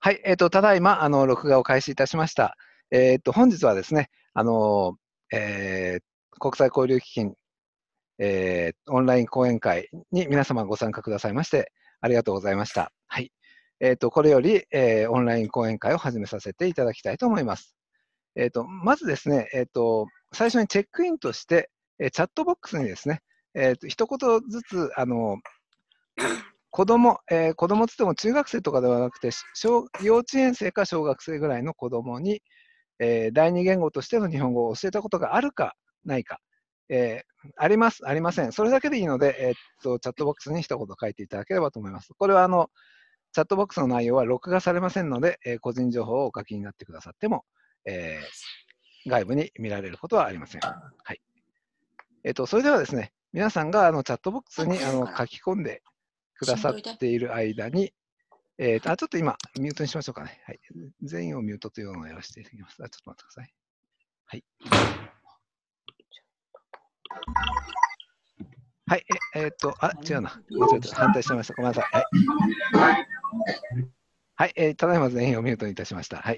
はい、ただいま、録画を開始いたしました。本日はですね、国際交流基金、オンライン講演会に皆様ご参加くださいまして、ありがとうございました。はい。これより、オンライン講演会を始めさせていただきたいと思います。まずですね、最初にチェックインとして、チャットボックスにですね、一言ずつ、子供つっても中学生とかではなくて、幼稚園生か小学生ぐらいの子供に、第二言語としての日本語を教えたことがあるかないか、あります、ありません。それだけでいいので、チャットボックスに一言書いていただければと思います。これはチャットボックスの内容は録画されませんので、個人情報をお書きになってくださっても、外部に見られることはありません。はい。それではですね、皆さんがチャットボックスに書き込んでくださっている間に、ちょっと今、ミュートにしましょうかね。はい。全員をミュートというのをやらせていただきます。ちょっと待ってください。はい。はい。違うな。間違えた。反対してました。ごめんなさい。はい。はい。ただいま全員をミュートにいたしました。はい。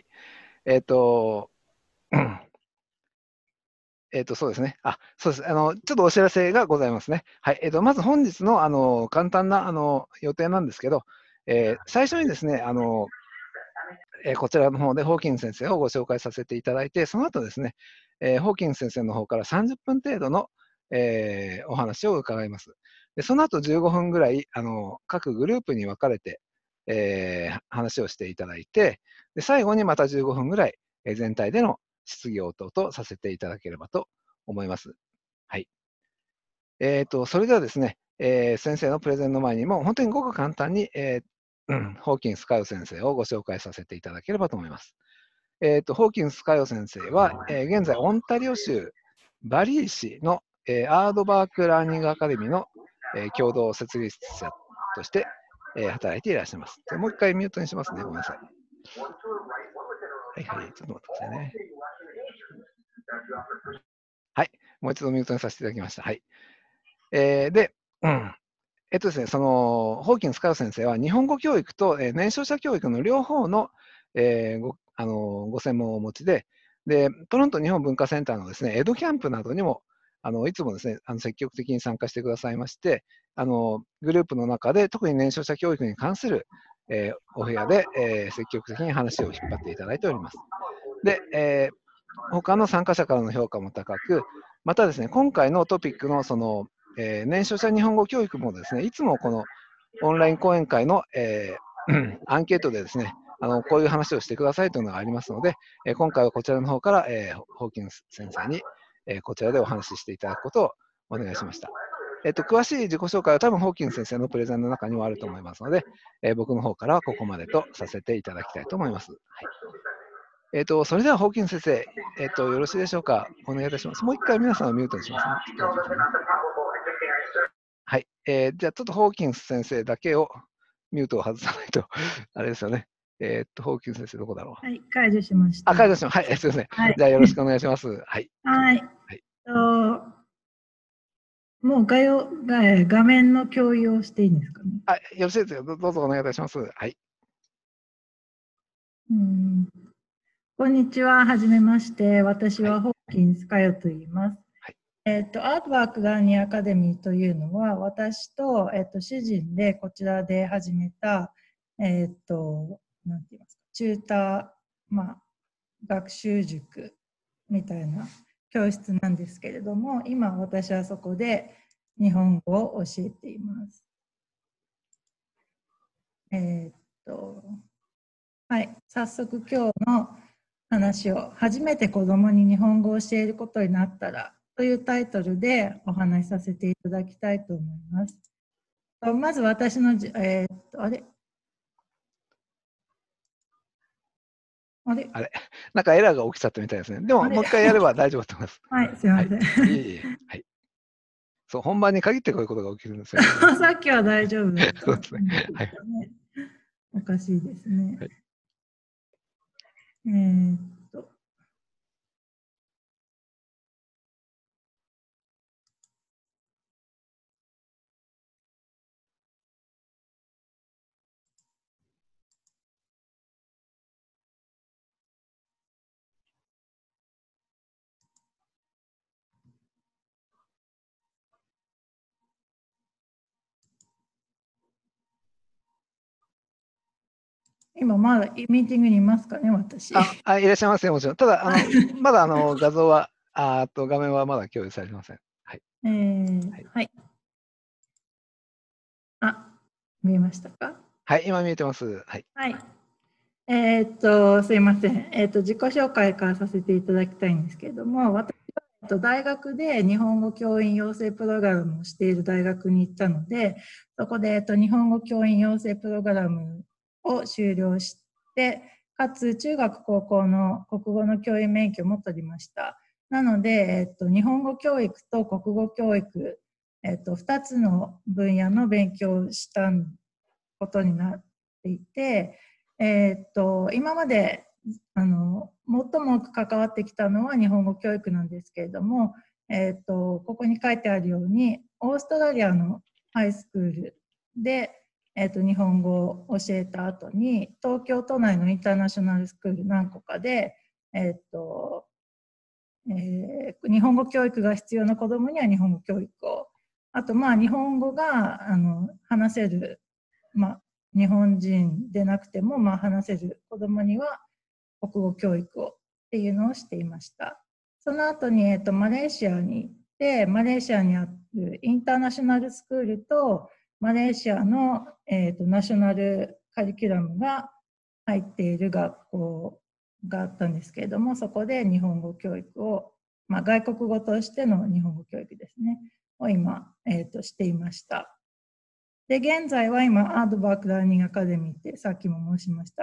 そうですね。そうです。ちょっとお知らせがございますね。はい。まず本日の、簡単な、予定なんですけど、最初にですね、こちらの方でホーキン先生をご紹介させていただいて、その後ですね、ホーキン先生の方から30分程度の、お話を伺います。でその後15分ぐらい、各グループに分かれて、話をしていただいて、で最後にまた15分ぐらい、全体での質疑応答とさせていただければと思います。はい。それではですね、先生のプレゼンの前にも、本当にごく簡単に、ホーキンス・カヨ先生をご紹介させていただければと思います。ホーキンス・カヨ先生は、現在、オンタリオ州バリー市の、アードバーク・ラーニング・アカデミーの、共同設立者として、働いていらっしゃいます。もう一回ミュートにしますね。ごめんなさい。はいはい、ちょっと待ってくださいね。はい、もう一度ミュートにさせていただきました。はい。で、ですね、ホーキンス・カヨ先生は、日本語教育と、年少者教育の両方の、ご専門をお持ちで、トロント日本文化センターのですね、エドキャンプなどにも、いつもですね、積極的に参加してくださいまして、グループの中で特に年少者教育に関する、お部屋で、積極的に話を引っ張っていただいております。で、他の参加者からの評価も高く、またですね、今回のトピックの年少者日本語教育もですね、いつもこのオンライン講演会の、アンケートでですね、こういう話をしてくださいというのがありますので、今回はこちらの方から、ホーキンス先生に、こちらでお話ししていただくことをお願いしました。詳しい自己紹介は多分ホーキンス先生のプレゼンの中にもあると思いますので、僕の方からはここまでとさせていただきたいと思います。はい。それでは、ホーキン先生、よろしいでしょうか。お願いいたします。もう一回皆さんをミュートにしますね。はい。じゃあ、ちょっとホーキンス先生だけをミュートを外さないと、あれですよね。ホーキンス先生、どこだろう。 はい、解除しました。 解除しました。はい、すみません。 はい、 じゃあ、よろしくお願いします。はい。 はい。 はい、 もう画面の共有をしていいんですかね。 よろしいですよ。どうぞお願いいたします。はい。 こんにちは。はじめまして。私はホーキンスカヨと言います。 はい。 アートワークラーニングアカデミーというのは、私と、主人でこちらで始めた、なんて言いますか、チューター、学習塾みたいな教室なんですけれども、今私はそこで日本語を教えています。はい、早速今日の話を初めて子どもに日本語を教えることになったらというタイトルでお話しさせていただきたいと思います。まず私のあれなんかエラーが起きちゃったみたいですね。でも、もう一回やれば大丈夫だと思います。 はい、すいません。 はい、いえいえ。はい。そう、本番に限ってこういうことが起きるんですよね。 さっきは大丈夫だった。 そうですね。はい。 おかしいですね。 はいえー今まだミーティングにいますかね、私。 いらっしゃいますよ、もちろん。ただ、まだ画像は、画面はまだ共有されてません。はい。はい、 はい。見えましたか？ はい、今見えてます。はい。 はい。すいません。自己紹介からさせていただきたいんですけれども、私は大学で日本語教員養成プログラムをしている大学に行ったので、そこで、日本語教員養成プログラムを修了して、かつ中学高校の国語の教員免許も取りました。なので、日本語教育と国語教育、2つの分野の勉強をしたことになっていて、今まで最も多く関わってきたのは日本語教育なんですけれども、ここに書いてあるようにオーストラリアのハイスクールで、日本語を教えた後に東京都内のインターナショナルスクール何個かで、日本語教育が必要な子どもには日本語教育を、あと日本語が話せる、日本人でなくても話せる子どもには国語教育をっていうのをしていました。その後に、マレーシアに行って、マレーシアにあるインターナショナルスクールとマレーシアの、ナショナルカリキュラムが入っている学校があったんですけれども、そこで日本語教育を、外国語としての日本語教育ですね、を今、していました。で、現在は今、アードバークラーニングアカデミーってさっきも申しました。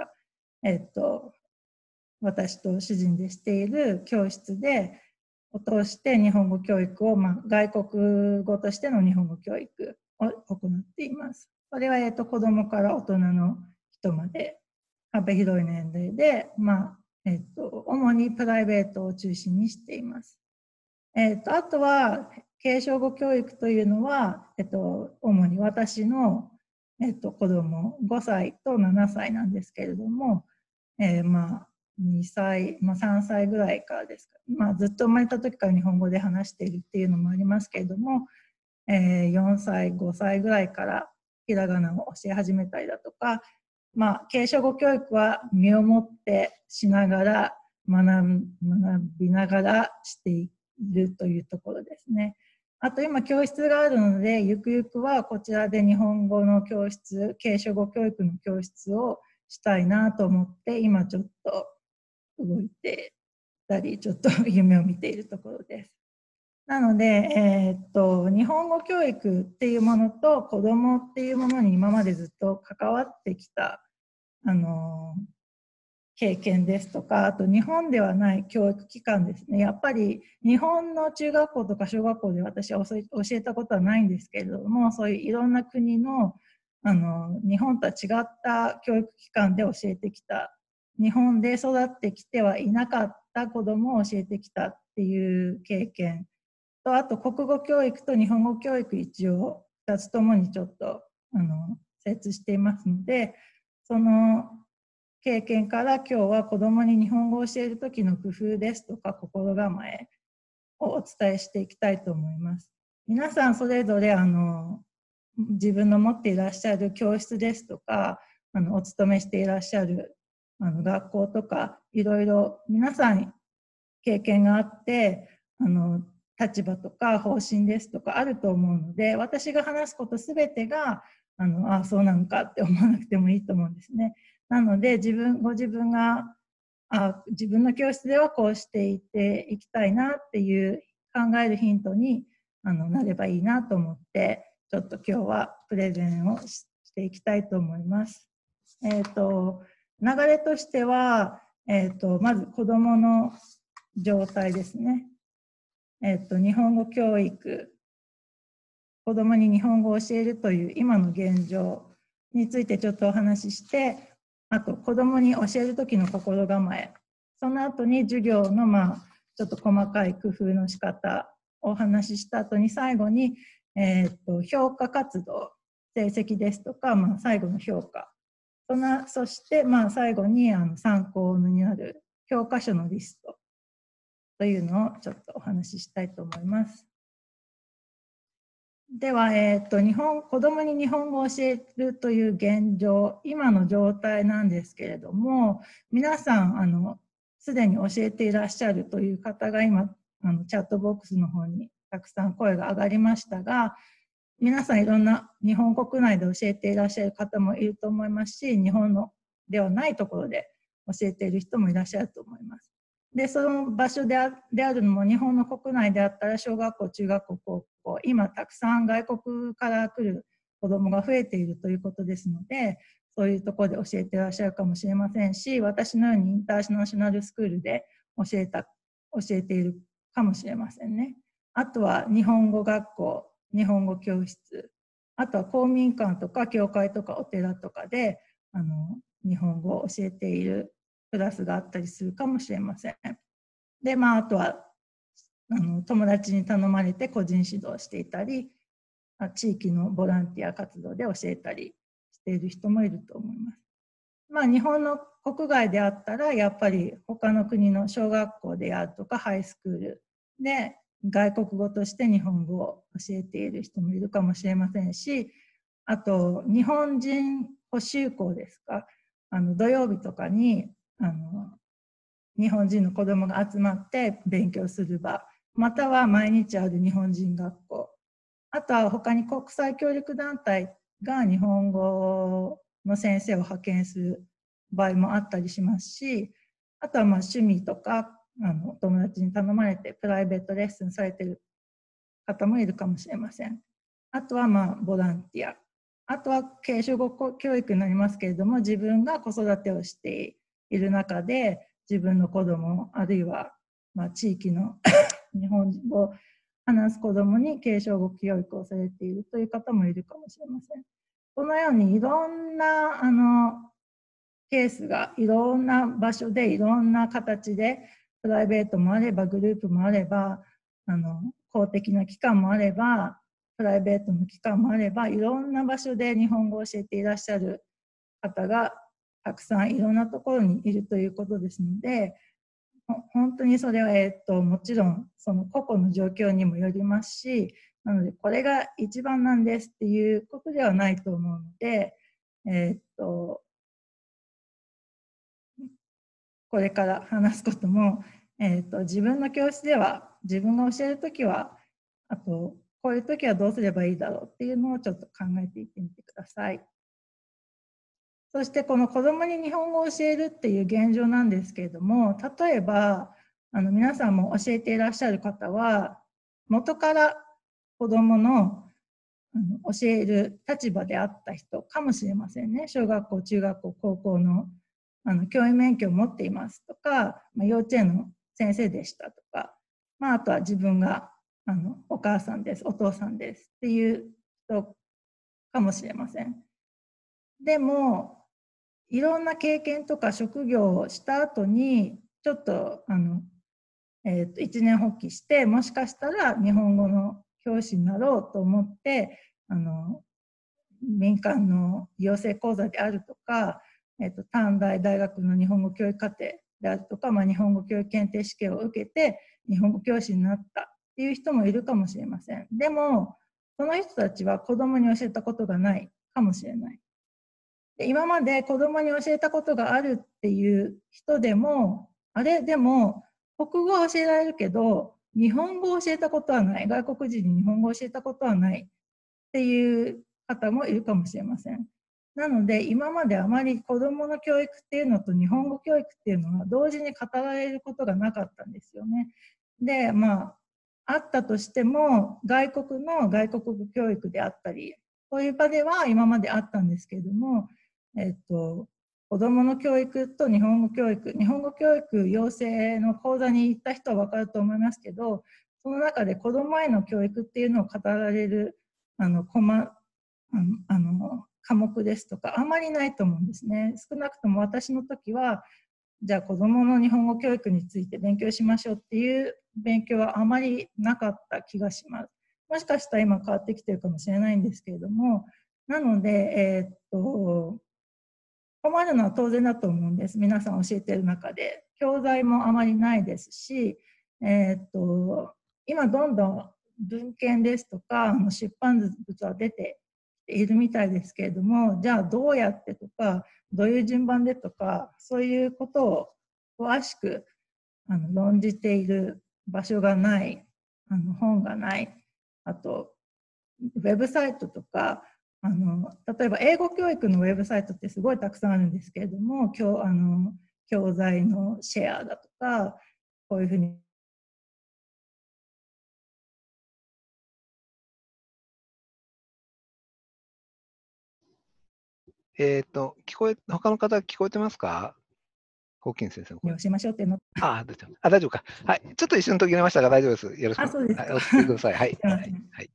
私と主人でしている教室で、を通して日本語教育を、外国語としての日本語教育を行っています。それは、子どもから大人の人まで幅広い年齢で、主にプライベートを中心にしています。あとは継承語教育というのは、主に私の、子供5歳と7歳なんですけれども、2歳、3歳ぐらいからですか、ずっと生まれた時から日本語で話しているっていうのもありますけれども、4歳、5歳ぐらいからひらがなを教え始めたりだとか、継承語教育は身をもってしながら学びながらしているというところですね。あと今教室があるので、ゆくゆくはこちらで日本語の教室、継承語教育の教室をしたいなと思って、今ちょっと動いてたり、ちょっと夢を見ているところです。なので、日本語教育っていうものと子どもっていうものに今までずっと関わってきた、経験ですとか、あと日本ではない教育機関ですね。やっぱり日本の中学校とか小学校で私は教えたことはないんですけれども、そういういろんな国の、日本とは違った教育機関で教えてきた、日本で育ってきてはいなかった子どもを教えてきたっていう経験と、あと国語教育と日本語教育一応2つともにちょっと精通していますので、その経験から今日は子どもに日本語を教える時の工夫ですとか心構えをお伝えしていきたいと思います。皆さんそれぞれ自分の持っていらっしゃる教室ですとかお勤めしていらっしゃる学校とかいろいろ皆さん経験があって立場とか方針ですとかあると思うので、私が話すことすべてがそうなのかって思わなくてもいいと思うんですね。なのでご自分が自分の教室ではこうしていっていきたいなっていう考えるヒントになればいいなと思って、ちょっと今日はプレゼンをしていきたいと思います。流れとしては、まず子どもの状態ですね。日本語教育、子どもに日本語を教えるという今の現状についてちょっとお話しして、あと子どもに教える時の心構え、その後に授業のちょっと細かい工夫の仕方をお話しした後に最後に、評価活動、成績ですとか、最後の評価、そして最後に参考になる教科書のリストというのをちょっとお話ししたいと思います。 では、子どもに日本語を教えるという現状、今の状態なんですけれども、皆さん、すでに教えていらっしゃるという方が今、チャットボックスの方にたくさん声が上がりましたが、皆さんいろんな日本国内で教えていらっしゃる方もいると思いますし、日本のではないところで教えている人もいらっしゃると思います。で、その場所であるのも日本の国内であったら小学校、中学校、高校、今たくさん外国から来る子どもが増えているということですので、そういうところで教えていらっしゃるかもしれませんし、私のようにインターナショナルスクールで教えているかもしれませんね。あとは日本語学校、日本語教室、あとは公民館とか教会とかお寺とかで日本語を教えているクラスがあったりするかもしれません。で、あとは友達に頼まれて個人指導していたり、地域のボランティア活動で教えたりしている人もいると思います。日本の国外であったらやっぱり他の国の小学校であるとかハイスクールで外国語として日本語を教えている人もいるかもしれませんし、あと日本人補習校ですか、土曜日とかに日本人の子どもが集まって勉強する場、または毎日ある日本人学校、あとは他に国際協力団体が日本語の先生を派遣する場合もあったりしますし、あとは趣味とか友達に頼まれてプライベートレッスンされている方もいるかもしれません。あとはボランティア、あとは継承語教育になりますけれども、自分が子育てをしている中で自分の子ども、あるいは地域の日本語を話す子どもに継承語教育をされているという方もいるかもしれません。このようにいろんなケースがいろんな場所でいろんな形でプライベートもあればグループもあれば公的な機関もあればプライベートの機関もあればいろんな場所で日本語を教えていらっしゃる方がたくさんいろんなところにいるということですので、本当にそれは、もちろんその個々の状況にもよりますし、なのでこれが一番なんですっていうことではないと思うので、これから話すことも、自分の教室では自分が教えるときはあとこういうときはどうすればいいだろうっていうのをちょっと考えていってみてください。そしてこの子どもに日本語を教えるっていう現状なんですけれども、例えば皆さんも教えていらっしゃる方は元から子どもの教える立場であった人かもしれませんね。小学校、中学校、高校の教員免許を持っていますとか、幼稚園の先生でしたとか、あとは自分がお母さんです、お父さんですっていう人かもしれません。でもいろんな経験とか職業をした後にちょっと一年発起してもしかしたら日本語の教師になろうと思って民間の養成講座であるとか、短大大学の日本語教育課程であるとか、日本語教育検定試験を受けて日本語教師になったっていう人もいるかもしれません。でもその人たちは子どもに教えたことがないかもしれない。で今まで子どもに教えたことがあるっていう人でもでも国語は教えられるけど日本語を教えたことはない、外国人に日本語を教えたことはないっていう方もいるかもしれません。なので今まであまり子どもの教育っていうのと日本語教育っていうのは同時に語られることがなかったんですよね。であったとしても外国の外国語教育であったりそういう場では今まであったんですけれども、子どもの教育と日本語教育、日本語教育養成の講座に行った人は分かると思いますけど、その中で子どもへの教育っていうのを語られる科目ですとかあまりないと思うんですね。少なくとも私の時はじゃあ子どもの日本語教育について勉強しましょうっていう勉強はあまりなかった気がします。もしかしたら今変わってきてるかもしれないんですけれども、なので、困るのは当然だと思うんです。皆さん教えてる中で教材もあまりないですし、今どんどん文献ですとか出版物は出ているみたいですけれども、じゃあどうやってとかどういう順番でとか、そういうことを詳しく論じている場所がない、本がない、あとウェブサイトとか、例えば英語教育のウェブサイトってすごいたくさんあるんですけれども、教材のシェアだとか、こういうふうに他の方聞こえてますか？ホーキン先生の声。 教えましょうっていうの。 大丈夫か。はい。ちょっと一瞬途切れましたが大丈夫です。よろしく。 そうですか。 はい、お続けください。はい。 すいません。 はい。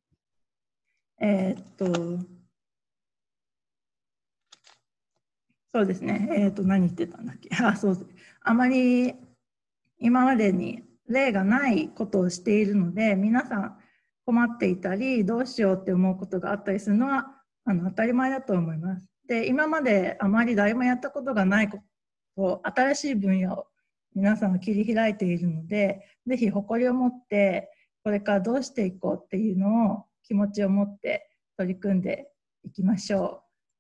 そうですね。何言ってたんだっけ。そうです。あまり今までに例がないことをしているので、皆さん困っていたり、どうしようって思うことがあったりするのは当たり前だと思います。で、今まであまり誰もやったことがないこと、新しい分野を皆さんは切り開いているので、ぜひ誇りを持って、これからどうしていこうっていうのを気持ちを持って取り組んでいきましょ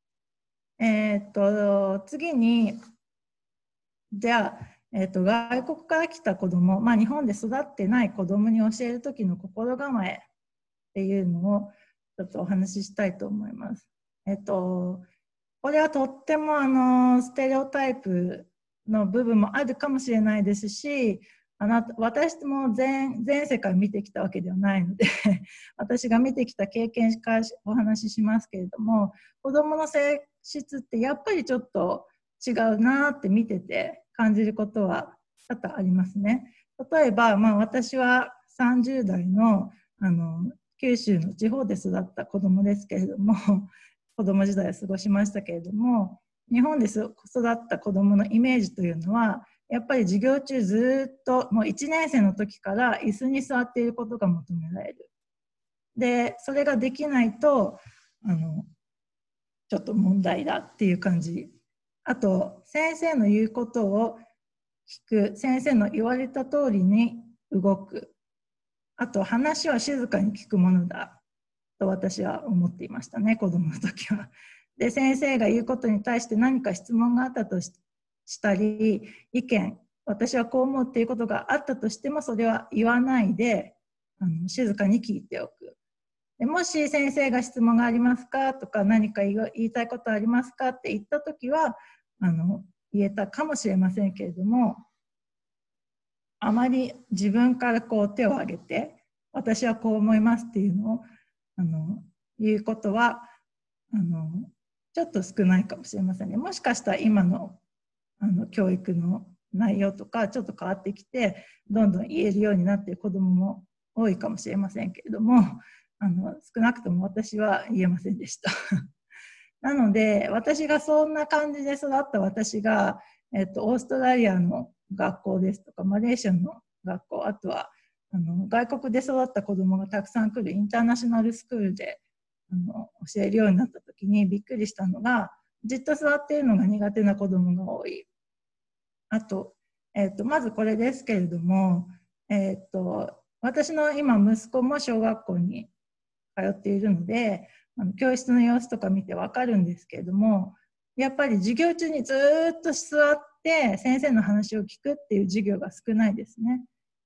う。次に、じゃあ、外国から来た子ども、日本で育ってない子どもに教える時の心構えっていうのをちょっとお話ししたいと思います。これはとってもステレオタイプの部分もあるかもしれないですし、私も全世界見てきたわけではないので私が見てきた経験からお話ししますけれども、子どもの性質ってやっぱりちょっと違うなって見てて感じることは多々ありますね。例えば、私は30代の九州の地方で育った子どもですけれども子ども時代を過ごしましたけれども、日本で育った子どものイメージというのはやっぱり授業中ずっともう1年生の時から椅子に座っていることが求められる。でそれができないとちょっと問題だっていう感じ。あと先生の言うことを聞く、先生の言われた通りに動く、あと話は静かに聞くものだと私は思っていましたね、子どもの時は。で先生が言うことに対して何か質問があったとしたり、意見、私はこう思うっていうことがあったとしても、それは言わないで静かに聞いておく。でもし先生が質問がありますかとか、何か言いたいことありますかって言ったときは言えたかもしれませんけれども、あまり自分からこう手を挙げて私はこう思いますっていうのを言うことはちょっと少ないかもしれませんね。もしかしたら今の教育の内容とかちょっと変わってきてどんどん言えるようになっている子どもも多いかもしれませんけれども、少なくとも私は言えませんでしたなので私がそんな感じで育った私が、オーストラリアの学校ですとかマレーシアの学校、あとは外国で育った子どもがたくさん来るインターナショナルスクールで教えるようになった時にびっくりしたのが、じっと座っているのが苦手な子どもが多い。あと、まずこれですけれども、私の今息子も小学校に通っているので教室の様子とか見て分かるんですけれども、やっぱり授業中にずっと座って先生の話を聞くっていう授業が少ないですね。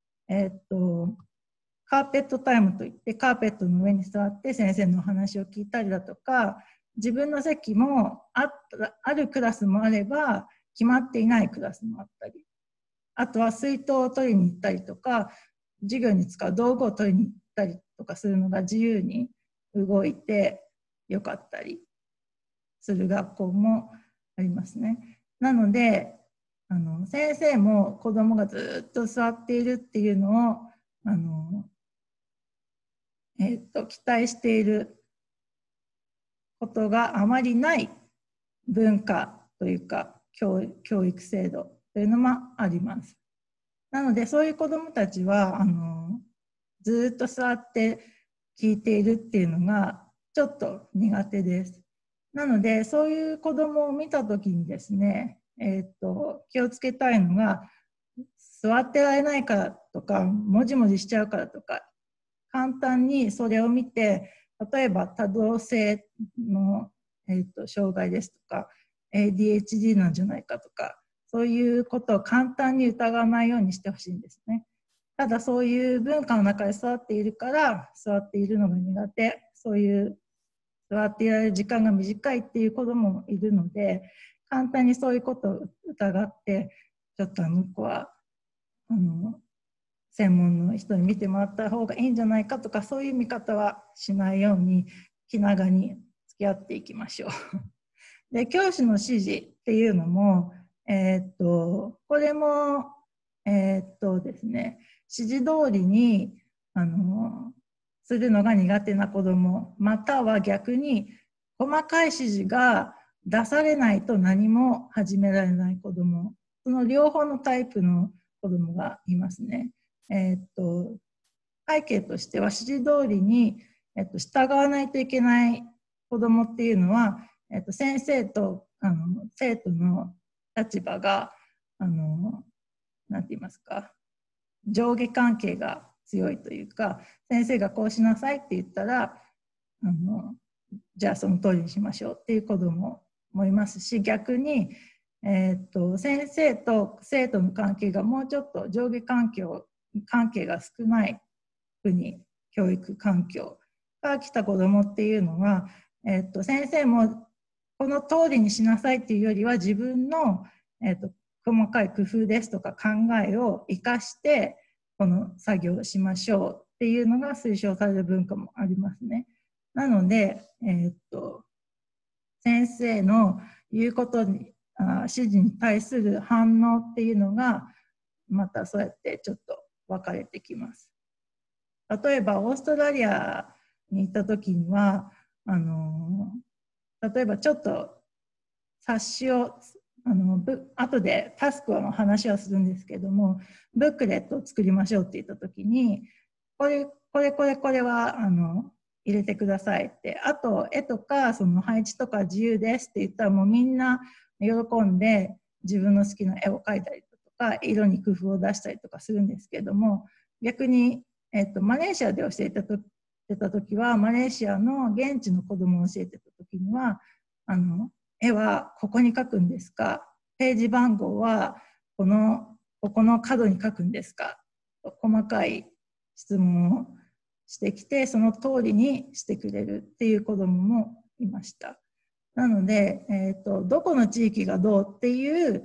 カーペットタイムといってカーペットの上に座って先生のお話を聞いたりだとか、自分の席もあるクラスもあれば決まっていないクラスもあったり、あとは水筒を取りに行ったりとか授業に使う道具を取りに行ったりとかするのが自由に動いてよかったりする学校もありますね。なので先生も子どもがずっと座っているっていうのを期待していることがあまりない文化というか教育制度というのもあります。なのでそういう子どもたちはずっと座って聞いているっていうのがちょっと苦手です。なのでそういう子どもを見た時にですね、気をつけたいのが、座ってられないからとかもじもじしちゃうからとか簡単にそれを見て、例えば多動性の、障害ですとか ADHD なんじゃないかとか、そういうことを簡単に疑わないようにしてほしいんですね。ただそういう文化の中で育っているから座っているのが苦手、そういう座っていられる時間が短いっていう子どももいるので、簡単にそういうことを疑ってちょっと向こうは専門の人に見てもらった方がいいんじゃないかとか、そういう見方はしないように気長に付き合っていきましょう。で、教師の指示っていうのも、これもですね、指示通りにするのが苦手な子ども、または逆に細かい指示が出されないと何も始められない子ども、その両方のタイプの子どもがいますね。背景としては指示通りに、従わないといけない子どもっていうのは、先生と生徒の立場がなんて言いますか、上下関係が強いというか、先生がこうしなさいって言ったらじゃあその通りにしましょうっていう子どももいますし、逆に、先生と生徒の関係がもうちょっと上下関係が少ない国、教育環境から来た子どもっていうのは、先生もこの通りにしなさいっていうよりは自分の、細かい工夫ですとか考えを生かしてこの作業をしましょうっていうのが推奨される文化もありますね。なので、先生の言うことに指示に対する反応っていうのがまたそうやってちょっと分かれてきます。例えばオーストラリアに行った時には例えばちょっと冊子を後でタスクの話はするんですけども、ブックレットを作りましょうって言った時にこれは入れてくださいって、あと絵とかその配置とか自由ですって言ったらもうみんな喜んで自分の好きな絵を描いたりとか色に工夫を出したりとかするんですけども、逆に、マレーシアで教えてた時はマレーシアの現地の子供を教えてた時には絵はここに描くんですか、ページ番号はここの角に書くんですか、細かい質問をしてきてその通りにしてくれるっていう子どももいました。なので、どこの地域がどうっていう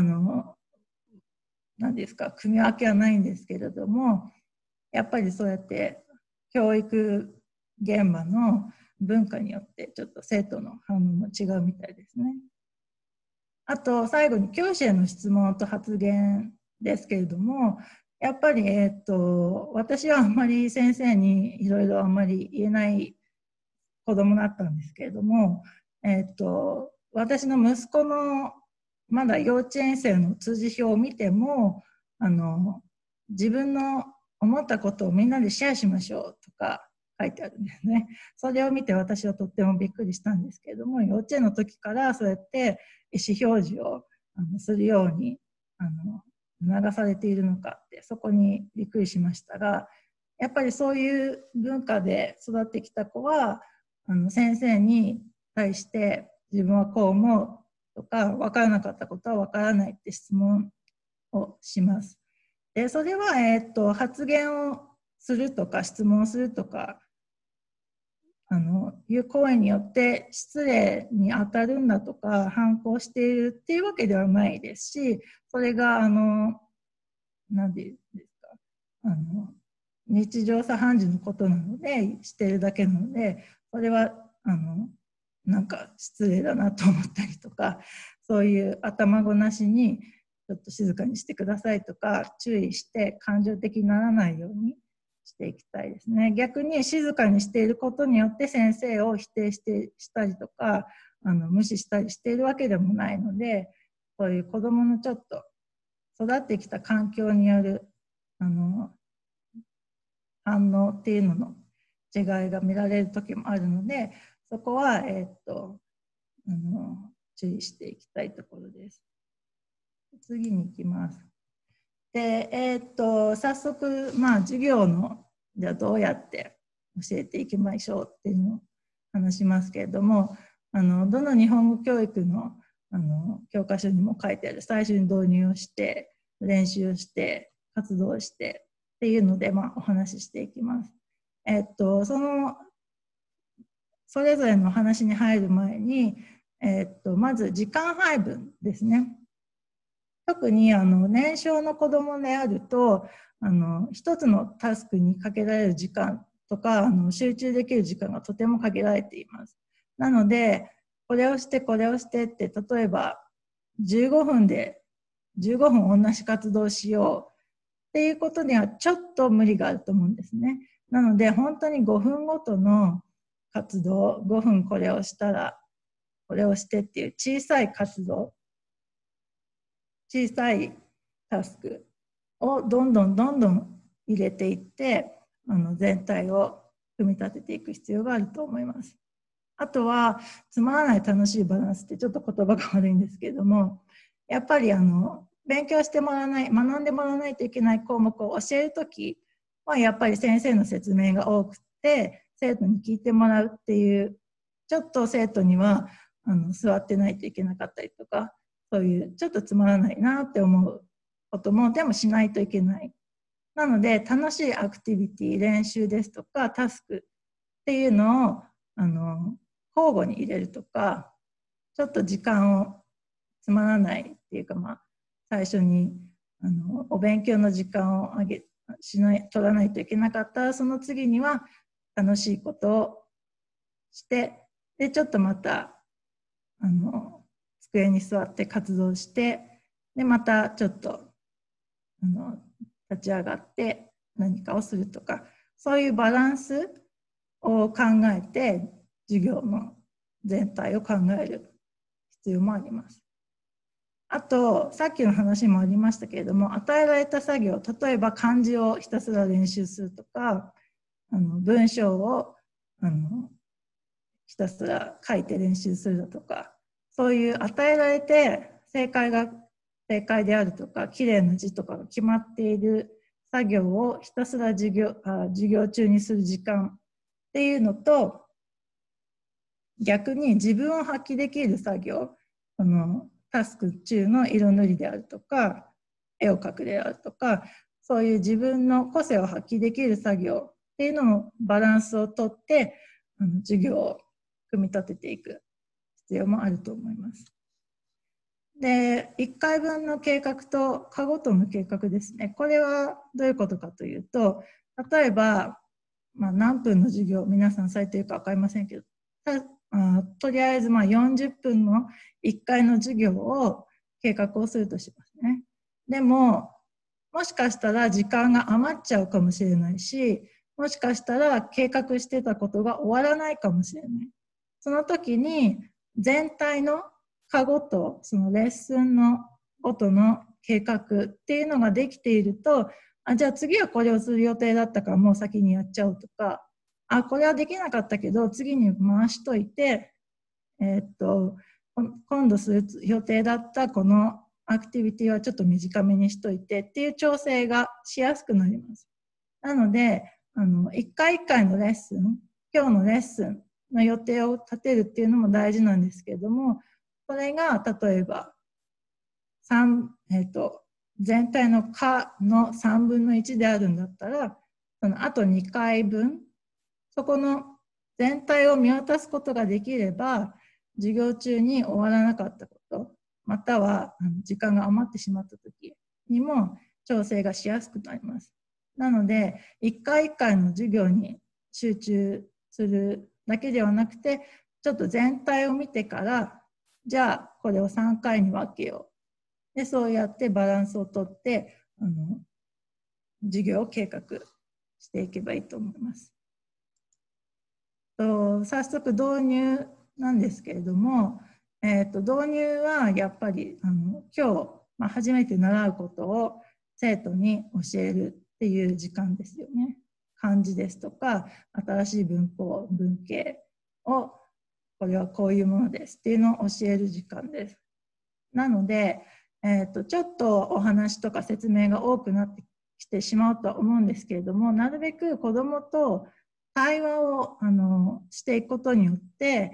何ですか組み分けはないんですけれども、やっぱりそうやって教育現場の文化によってちょっと生徒の反応も違うみたいですね。あと最後に教師への質問と発言ですけれども、やっぱり、私はあんまり先生にいろいろあんまり言えない子供だったんですけれども、私の息子のまだ幼稚園生の通知表を見ても自分の思ったことをみんなでシェアしましょうとか書いてあるんですね。それを見て私はとってもびっくりしたんですけれども、幼稚園の時からそうやって意思表示をするように促されているのかって、そこにびっくりしましたが、やっぱりそういう文化で育ってきた子は先生に対して自分はこう思うとか、分からなかったことは分からないって質問をします。でそれは、発言をするとか質問をするとかいう行為によって失礼に当たるんだとか反抗しているっていうわけではないですし、それが何て言うんですか日常茶飯事のことなのでしているだけなので、それはなんか失礼だなと思ったりとか、そういう頭ごなしにちょっと静かにしてくださいとか注意して感情的にならないようにしていきたいですね。逆に静かにしていることによって先生を否定したりとか無視したりしているわけでもないので、そういう子どものちょっと育ってきた環境による反応っていうのの違いが見られる時もあるので、そこは、注意していきたいところです。次に行きます。で、早速、授業のじゃあどうやって教えていきましょうっていうのを話しますけれども、どの日本語教育の教科書にも書いてある、最初に導入をして練習をして活動してっていうので、お話ししていきます。それぞれの話に入る前に、まず時間配分ですね。特に年少の子どもであると一つのタスクにかけられる時間とか集中できる時間がとても限られています。なのでこれをしてこれをしてって例えば15分で15分同じ活動をしようっていうことにはちょっと無理があると思うんですね。なので本当に5分ごとの活動、5分これをしたらこれをしてっていう小さい活動、小さいタスクをどんどん入れていって全体を組み立てていく必要があると思います。あとはつまらない楽しいバランスってちょっと言葉が悪いんですけれども、やっぱり勉強してもらわない、学んでもらわないといけない項目を教えるときはやっぱり先生の説明が多くて生徒に聞いてもらうっていうちょっと生徒には座ってないといけなかったりとか、そういうちょっとつまらないなって思うこともでもしないといけない。なので楽しいアクティビティ、練習ですとかタスクっていうのを交互に入れるとか、ちょっと時間をつまらないっていうか、最初にお勉強の時間を取らないといけなかったら、その次には楽しいことをして、でちょっとまた机に座って活動して、でまたちょっと立ち上がって何かをするとか、そういうバランスを考えて授業の全体を考える必要もあります。あとさっきの話もありましたけれども、与えられた作業、例えば漢字をひたすら練習するとか、文章をひたすら書いて練習するとか、そういう与えられて正解であるとかきれいな字とかが決まっている作業をひたすら授業中にする時間っていうのと、逆に自分を発揮できる作業、タスク中の色塗りであるとか絵を描くであるとか、そういう自分の個性を発揮できる作業っていうののバランスをとって授業を組み立てていく必要もあると思います。で、1回分の計画と課ごとの計画ですね。これはどういうことかというと、例えば、何分の授業皆さんされているか分かりませんけど、とりあえず40分の1回の授業を計画をするとしますね。でも、もしかしたら時間が余っちゃうかもしれないし、もしかしたら計画してたことが終わらないかもしれない。その時に全体の課ごと、そのレッスンのごとの計画っていうのができていると、じゃあ次はこれをする予定だったからもう先にやっちゃおうとか、これはできなかったけど次に回しといて、今度する予定だったこのアクティビティはちょっと短めにしといてっていう調整がしやすくなります。なので一回一回のレッスン、今日のレッスンの予定を立てるっていうのも大事なんですけれども、これが例えば全体の課の3分の1であるんだったら、そのあと2回分、そこの全体を見渡すことができれば、授業中に終わらなかったこと、または時間が余ってしまった時にも調整がしやすくなります。なので、一回一回の授業に集中するだけではなくて、ちょっと全体を見てから、じゃあこれを3回に分けよう。で、そうやってバランスをとって授業を計画していけばいいと思います。早速導入なんですけれども、導入はやっぱり今日、初めて習うことを生徒に教えるっていう時間ですよね。漢字ですとか新しい文法、文系をこれはこういうものですっていうのを教える時間です。なので、ちょっとお話とか説明が多くなってきてしまうとは思うんですけれども、なるべく子どもと対話をしていくことによって、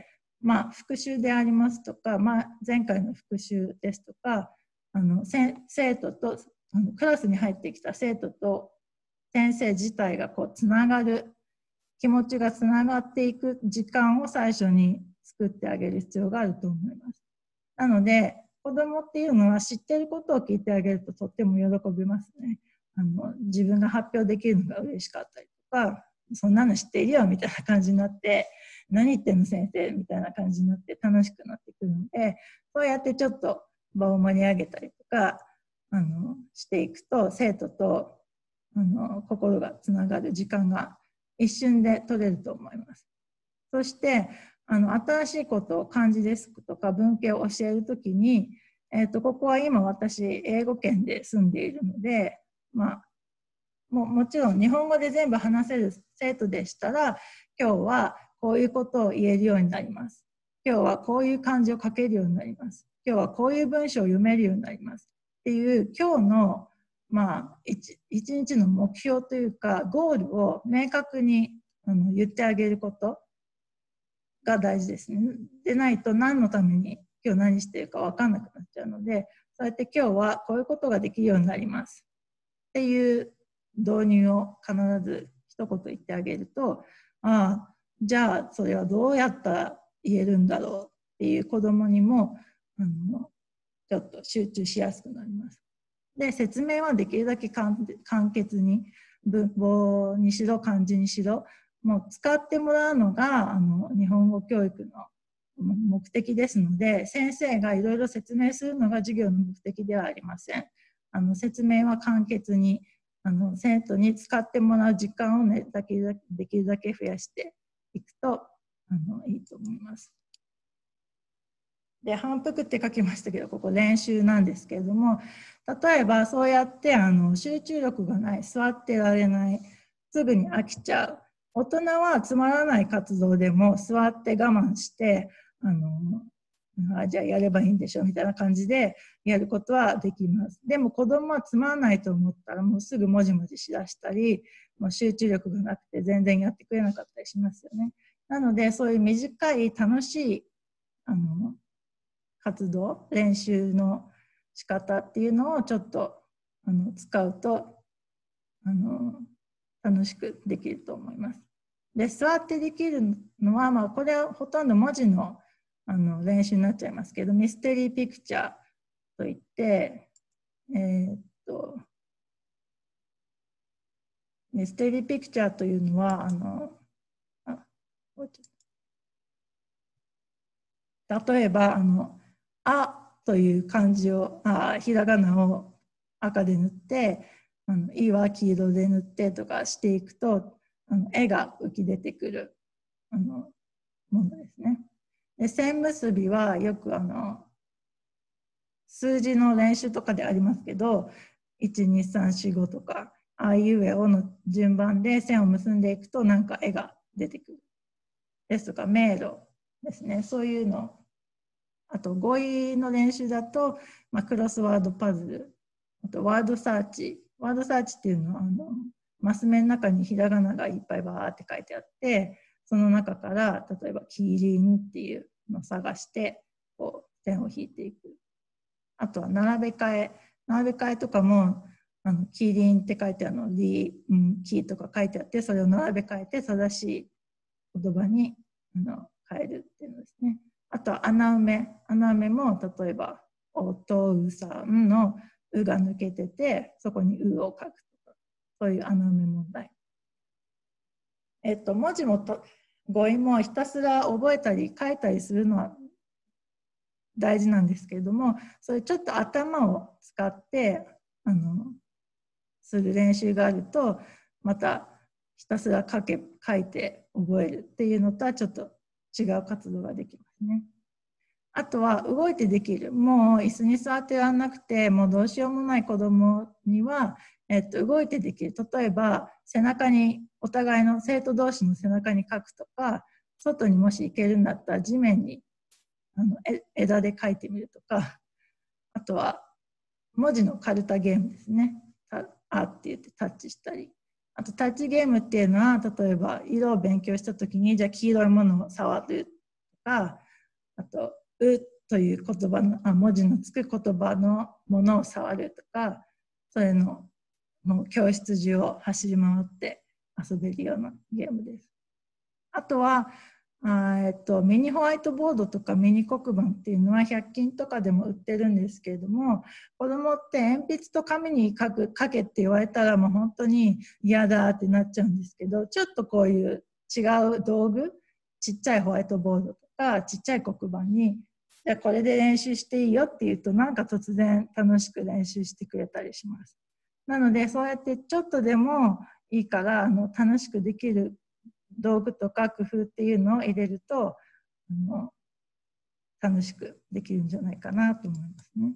復習でありますとか、前回の復習ですとか、生徒とクラスに入ってきた生徒と先生自体がつながる、気持ちがつながっていく時間を最初に作ってあげる必要があると思います。なので、子どもっていうのは知っていることを聞いてあげるととっても喜びますね。自分が発表できるのが嬉しかったりとか、そんなの知っているよみたいな感じになって、何言ってんの先生みたいな感じになって楽しくなってくるので、そうやってちょっと場を盛り上げたりとかしていくと、生徒と心がつながる時間が一瞬で取れると思います。そして新しいことを漢字デスクとか文系を教えるときに、ここは今私英語圏で住んでいるので、もちろん日本語で全部話せる生徒でしたら、今日はこういうことを言えるようになります。今日はこういう漢字を書けるようになります。今日はこういう文章を読めるようになりますっていう今日の一日の目標というかゴールを明確に言ってあげることが大事ですね。でないと何のために今日何してるか分かんなくなっちゃうので、そうやって今日はこういうことができるようになりますっていう導入を必ず一言言ってあげると、じゃあそれはどうやったら言えるんだろうっていう子どもにもちょっと集中しやすくなります。で、説明はできるだけ簡潔に、文法にしろ漢字にしろ、もう使ってもらうのが日本語教育の目的ですので、先生がいろいろ説明するのが授業の目的ではありません。説明は簡潔に生徒に使ってもらう時間を、ね、できるだけ増やしていくといいと思います。で、反復って書きましたけど、ここ練習なんですけれども、例えばそうやって集中力がない、座ってられない、すぐに飽きちゃう。大人はつまらない活動でも座って我慢して、じゃあやればいいんでしょみたいな感じでやることはできます。でも子供はつまらないと思ったらもうすぐもじもじしだしたり、もう集中力がなくて全然やってくれなかったりしますよね。なのでそういう短い楽しい活動、練習の仕方っていうのをちょっと使うと楽しくできると思います。で、座ってできるのは、これはほとんど文字の練習になっちゃいますけど、ミステリーピクチャーといって、ミステリーピクチャーというのは例えばあという漢字をひらがなを赤で塗っていは黄色で塗ってとかしていくと絵が浮き出てくるものですね。で、線結びはよく数字の練習とかでありますけど、12345とかああいうえおの順番で線を結んでいくとなんか絵が出てくるですとか、迷路ですね、そういうの。あと語彙の練習だと、クロスワードパズル、あとワードサーチ。ワードサーチっていうのはマス目の中にひらがながいっぱいバーって書いてあって、その中から例えばキリンっていうのを探してこう線を引いていく。あとは並べ替えとかもキリンって書いてあるのリキとか書いてあって、それを並べ替えて正しい言葉に変えるっていうのですね。あとは穴埋めも例えばおとうさんのうが抜けててそこにうを書くとか、そういう穴埋め問題。文字も語彙もひたすら覚えたり書いたりするのは大事なんですけれども、それちょっと頭を使ってする練習があると、またひたすら書いて覚えるっていうのとはちょっと違う活動ができますね。あとは動いてできる。もう椅子に座ってらんなくて、もうどうしようもない子供には、動いてできる。例えば背中に、お互いの生徒同士の背中に書くとか、外にもし行けるんだったら地面に枝で書いてみるとか、あとは文字のカルタゲームですね。 あって言ってタッチしたり、あとタッチゲームっていうのは、例えば色を勉強したときに、じゃあ黄色いものを触るとか、あと、うという言葉の、文字のつく言葉のものを触るとか、それのもう教室中を走り回って遊べるようなゲームです。あとは、ミニホワイトボードとかミニ黒板っていうのは100均とかでも売ってるんですけれども、子どもって鉛筆と紙に書けって言われたらもう本当に嫌だってなっちゃうんですけど、ちょっとこういう違う道具、ちっちゃいホワイトボードとかちっちゃい黒板に、じゃあこれで練習していいよって言うと、なんか突然楽しく練習してくれたりします。なのでそうやってちょっとでもいいから楽しくできる道具とか工夫っていうのを入れると楽しくできるんじゃないかなと思いますね。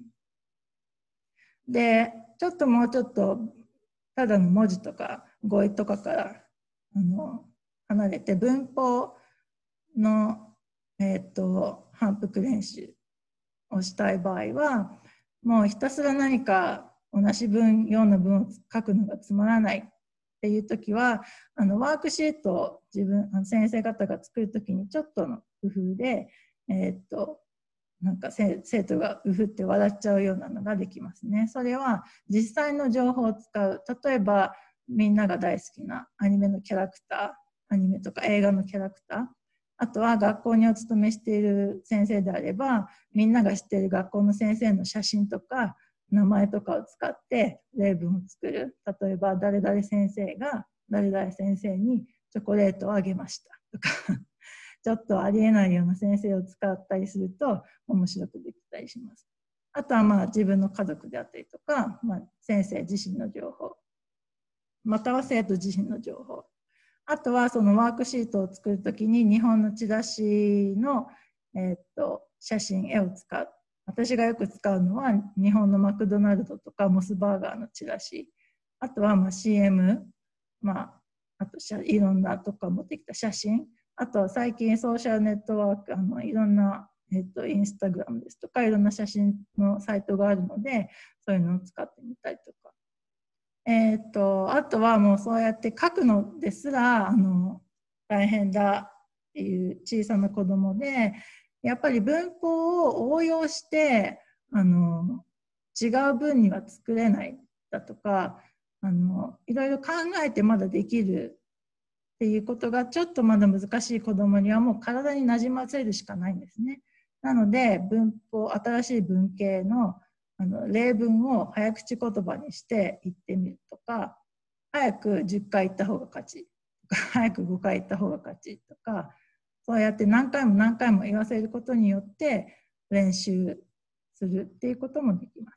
で、もうちょっとただの文字とか語彙とかから離れて文法の、反復練習をしたい場合は、もうひたすら何か同じような文を書くのがつまらないっていう時は、ワークシートを先生方が作る時にちょっとの工夫で、なんか生徒がうふって笑っちゃうようなのができますね。それは実際の情報を使う。例えばみんなが大好きなアニメのキャラクター、アニメとか映画のキャラクター、あとは学校にお勤めしている先生であれば、みんなが知っている学校の先生の写真とか名前とかを使って例文を作る。例えば誰々先生が誰々先生にチョコレートをあげましたとかちょっとありえないような先生を使ったりすると面白くできたりします。あとは自分の家族であったりとか、先生自身の情報、または生徒自身の情報、あとはそのワークシートを作るときに日本のチラシの、写真、絵を使う。私がよく使うのは日本のマクドナルドとかモスバーガーのチラシ、あとはCM、あといろんなとこ持ってきた写真、あとは最近ソーシャルネットワーク、いろんな、インスタグラムですとかいろんな写真のサイトがあるので、そういうのを使ってみたりとか。あとはもうそうやって書くのですら大変だっていう小さな子供で、やっぱり文法を応用して違う文には作れないだとかいろいろ考えてまだできるっていうことがちょっとまだ難しい子供にはもう体になじませるしかないんですね。なので新しい文系の例文を早口言葉にして言ってみるとか、早く10回言った方が勝ちとか、早く5回言った方が勝ちとか、そうやって何回も何回も言わせることによって練習するっていうこともできます。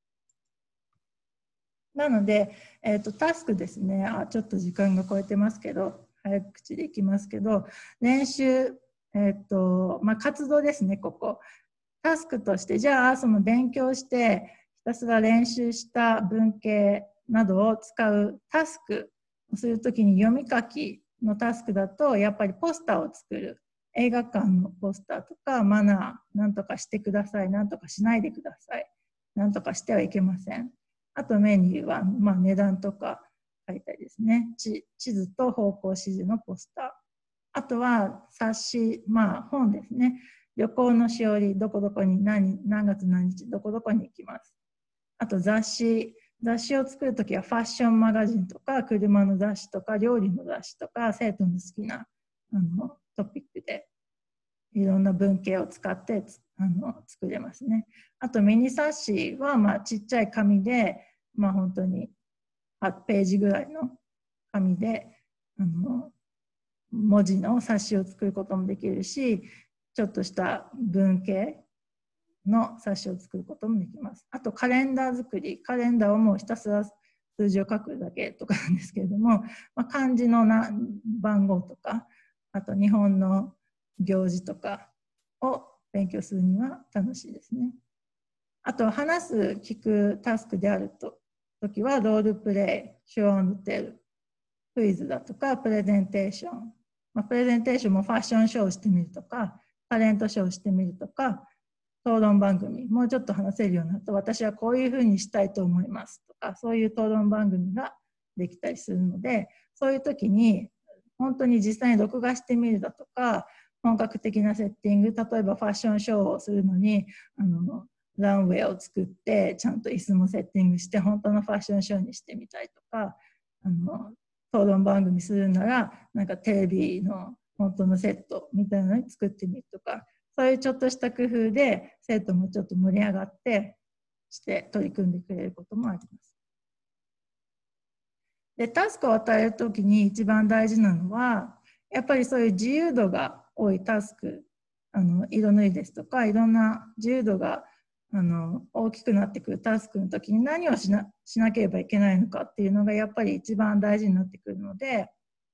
なので、タスクですね。ちょっと時間が超えてますけど、早口でいきますけど、練習、活動ですね、ここ。タスクとして、じゃあその勉強してひたすら練習した文系などを使うタスクをするときに、読み書きのタスクだとやっぱりポスターを作る。映画館のポスターとか、マナー、なんとかしてください、なんとかしないでください、なんとかしてはいけません。あとメニューは、値段とか書いたりですね。地図と方向指示のポスター。あとは冊子、本ですね。旅行のしおり、どこどこに何月何日、どこどこに行きます。あと雑誌を作るときはファッションマガジンとか、車の雑誌とか、料理の雑誌とか、生徒の好きなトピックでいろんな文系を使って作れますね。あとミニ冊子はちっちゃい紙で、本当に8ページぐらいの紙で文字の冊子を作ることもできるし、ちょっとした文系の冊子を作ることもできます。あとカレンダー作り、カレンダーをもうひたすら数字を書くだけとかなんですけれども、漢字の番号とか、あと日本の行事とかを勉強するには楽しいですね。あと話す、聞くタスクである時はロールプレイ、ショー&テル、クイズだとかプレゼンテーション、プレゼンテーションもファッションショーをしてみるとか、タレントショーをしてみるとか、 討論番組、もうちょっと話せるようになると、私はこういうふうにしたいと思いますとか、そういう討論番組ができたりするので、そういう時に本当に実際に録画してみるだとか、本格的なセッティング、例えばファッションショーをするのにランウェイを作ってちゃんと椅子もセッティングして本当のファッションショーにしてみたいとか、討論番組するならなんかテレビの本当のセットみたいなのに作ってみるとか、そういうちょっとした工夫で生徒もちょっと盛り上がってして取り組んでくれることもあります。で、タスクを与えるときに一番大事なのは、やっぱりそういう自由度が多いタスク、色塗りですとか、いろんな自由度が大きくなってくるタスクの時に何をしなければいけないのかっていうのがやっぱり一番大事になってくるので、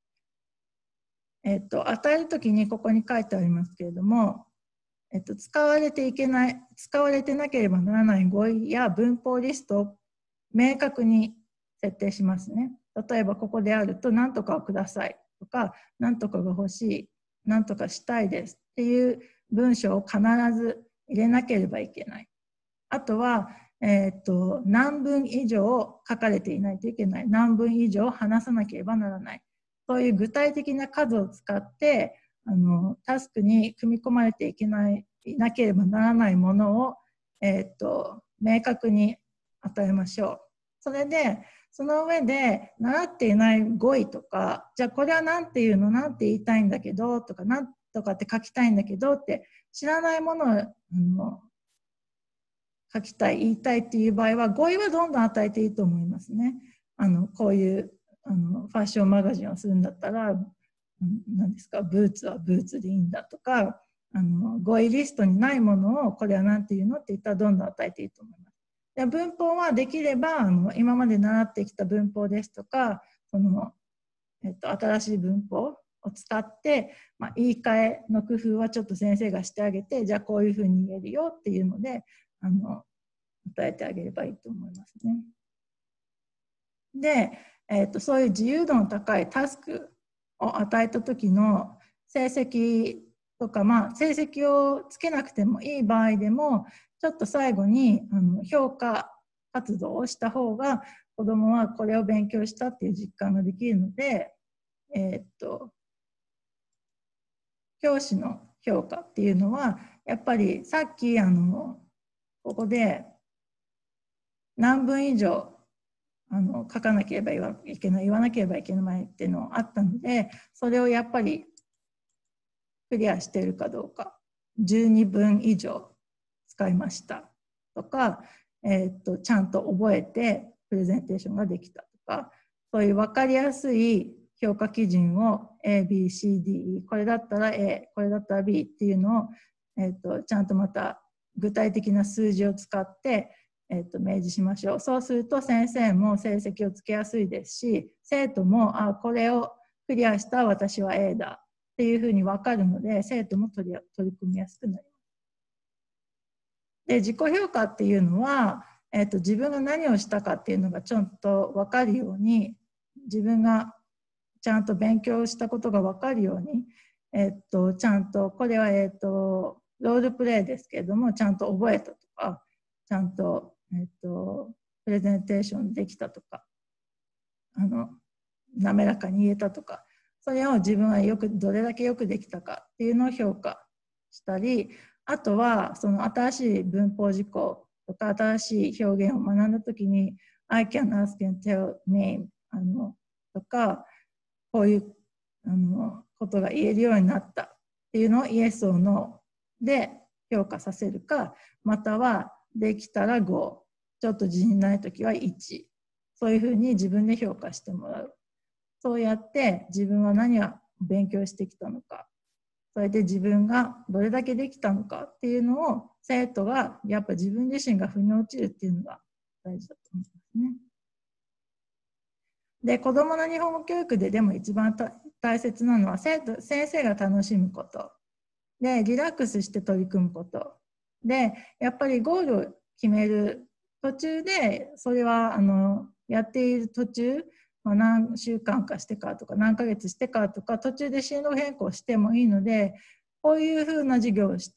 与える時にここに書いてありますけれども、使われてなければならない語彙や文法リストを明確に設定しますね。例えばここであると、何とかをくださいとか、何とかが欲しい、何とかしたいですっていう文章を必ず入れなければいけない。あとは、何分以上書かれていないといけない。何分以上話さなければならない。そういう具体的な数を使って、タスクに組み込まれてなければならないものを、明確に与えましょう。それで、その上で、習っていない語彙とか、じゃあこれは何て言うの、何て言いたいんだけど、とか、何とかって書きたいんだけどって、知らないものを書きたい、言いたいっていう場合は、語彙はどんどん与えていいと思いますね。こういうファッションマガジンをするんだったら、何ですか、ブーツはブーツでいいんだとか、語彙リストにないものをこれは何て言うのって言ったらどんどん与えていいと思います。で、文法はできれば今まで習ってきた文法ですとか、新しい文法を使って、言い換えの工夫はちょっと先生がしてあげて、じゃあこういうふうに言えるよっていうので与えてあげればいいと思いますね。で、そういう自由度の高いタスクを与えた時の成績とか、成績をつけなくてもいい場合でも、ちょっと最後に評価活動をした方が子どもはこれを勉強したっていう実感ができるので、教師の評価っていうのはやっぱりさっきここで何分以上書かなければいけない、言わなければいけないっていうのがあったので、それをやっぱりクリアしているかどうか、12分以上使いましたとか、ちゃんと覚えてプレゼンテーションができたとか、そういう分かりやすい評価基準を A、B、C、D、これだったら A、これだったら B っていうのを、ちゃんとまた具体的な数字を使って明示しましょう。そうすると先生も成績をつけやすいですし、生徒もこれをクリアした私は A だっていうふうに分かるので、生徒も取り組みやすくなります。で、自己評価っていうのは、自分が何をしたかっていうのがちょっと分かるように、自分がちゃんと勉強したことが分かるように、ちゃんとこれは、ロールプレイですけれども、ちゃんと覚えたとか、ちゃんとプレゼンテーションできたとか、滑らかに言えたとか、それを自分はどれだけよくできたかっていうのを評価したり、あとはその新しい文法事項とか新しい表現を学んだときに I can ask and tell name とか、こういうことが言えるようになったっていうのをイエスをノーで評価させるか、またはできたら5、ちょっと自信ないときは1、そういうふうに自分で評価してもらう。そうやって自分は何を勉強してきたのか、それで自分がどれだけできたのかっていうのを生徒がやっぱ自分自身が腑に落ちるっていうのが大事だと思いますね。で、子どもの日本語教育ででも一番大切なのは先生が楽しむこと。で、リラックスして取り組むこと。で、やっぱりゴールを決める途中で、それはやっている途中、何週間かしてからとか何ヶ月してからとか途中で進路変更してもいいので、こういうふうな授業をしたい、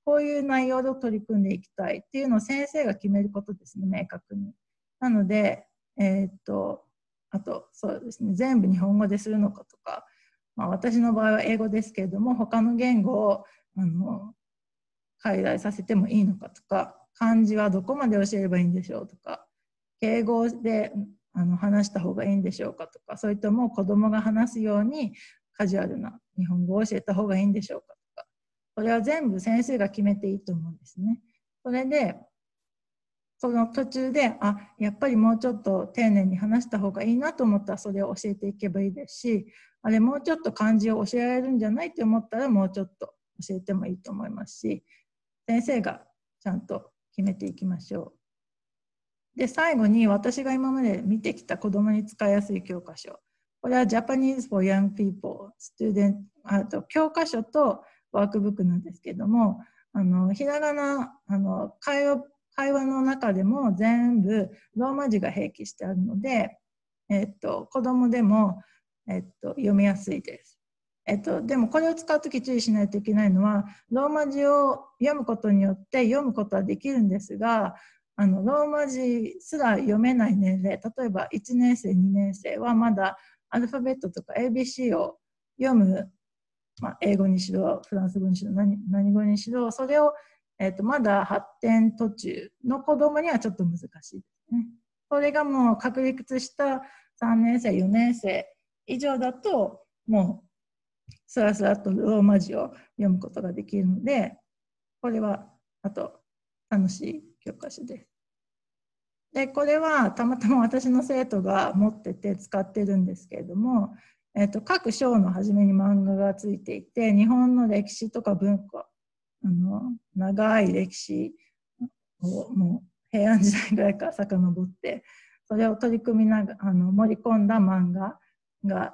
こういう内容で取り組んでいきたいっていうのを先生が決めることですね、明確に。なので、あと、そうですね、全部日本語でするのかとか、私の場合は英語ですけれども、他の言語を介在させてもいいのかとか、漢字はどこまで教えればいいんでしょうとか、敬語で話した方がいいんでしょうかとか、それとも子どもが話すようにカジュアルな日本語を教えた方がいいんでしょうかとか、これは全部先生が決めていいと思うんですね。それで、その途中で、やっぱりもうちょっと丁寧に話した方がいいなと思ったらそれを教えていけばいいですし、もうちょっと漢字を教えられるんじゃないと思ったらもうちょっと教えてもいいと思いますし、先生がちゃんと決めていきましょう。で、最後に私が今まで見てきた子どもに使いやすい教科書。これは Japanese for Young People Student、教科書とワークブックなんですけども、ひらがな、会話の中でも全部ローマ字が併記してあるので、子どもでも、読みやすいです。でもこれを使うとき注意しないといけないのは、ローマ字を読むことによって読むことはできるんですが、ローマ字すら読めない年齢、例えば1年生、2年生はまだアルファベットとか ABC を読む、英語にしろ、フランス語にしろ、何語にしろ、それを、まだ発展途中の子供にはちょっと難しいですね。それがもう確立した3年生、4年生以上だと、もうスラスラとローマ字を読むことができるので、これはあと楽しい教科書です。で、これはたまたま私の生徒が持ってて使ってるんですけれども、各章の初めに漫画がついていて、日本の歴史とか文化、長い歴史をもう平安時代ぐらいから遡って、それを取り組みながら盛り込んだ漫画が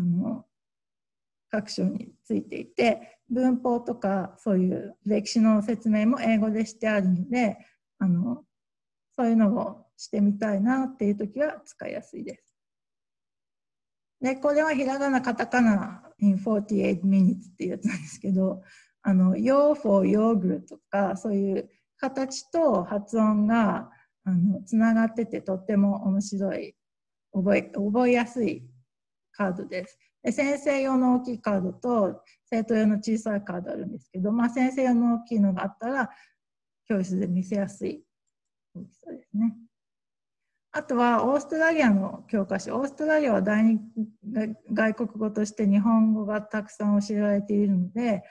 各章についていて、文法とかそういう歴史の説明も英語でしてあるので、そういうのをしてみたいなっていう時は使いやすいです。で、これはひらがな、カタカナ in 48 minutes っていうやつなんですけど、ヨーフォー、ヨーグルとか、そういう形と発音がつながっててとっても面白い、覚えやすいカードです。で、先生用の大きいカードと生徒用の小さいカードあるんですけど、先生用の大きいのがあったら教室で見せやすい大きさですね。あとはオーストラリアの教科書。オーストラリアは第二外国語として日本語がたくさん教えられているので、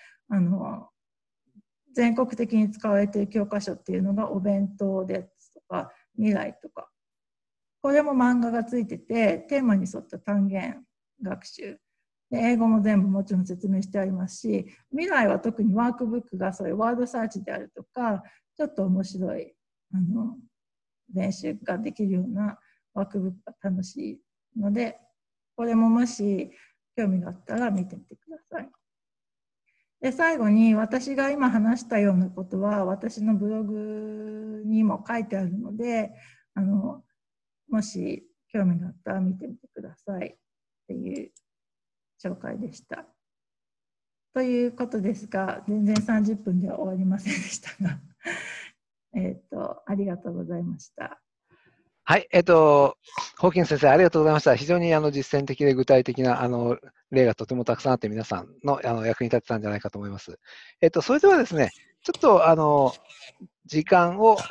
全国的に使われている教科書っていうのがお弁当ですとか未来とか。これも漫画がついてて、テーマに沿った単元学習。で、英語も全部もちろん説明してありますし、未来は特にワークブックがそういうワードサーチであるとか、ちょっと面白い練習ができるようなワークブックが楽しいので、これももし興味があったら見てみてください。で、最後に私が今話したようなことは私のブログにも書いてあるので、もし興味があったら見てみてくださいっていう紹介でした。ということですが、全然30分では終わりませんでしたが、ありがとうございました。 はい、ホーキンス先生、ありがとうございました。非常に実践的で具体的な例がとてもたくさんあって、皆さんの役に立てたんじゃないかと思います。それではですね、ちょっと時間を、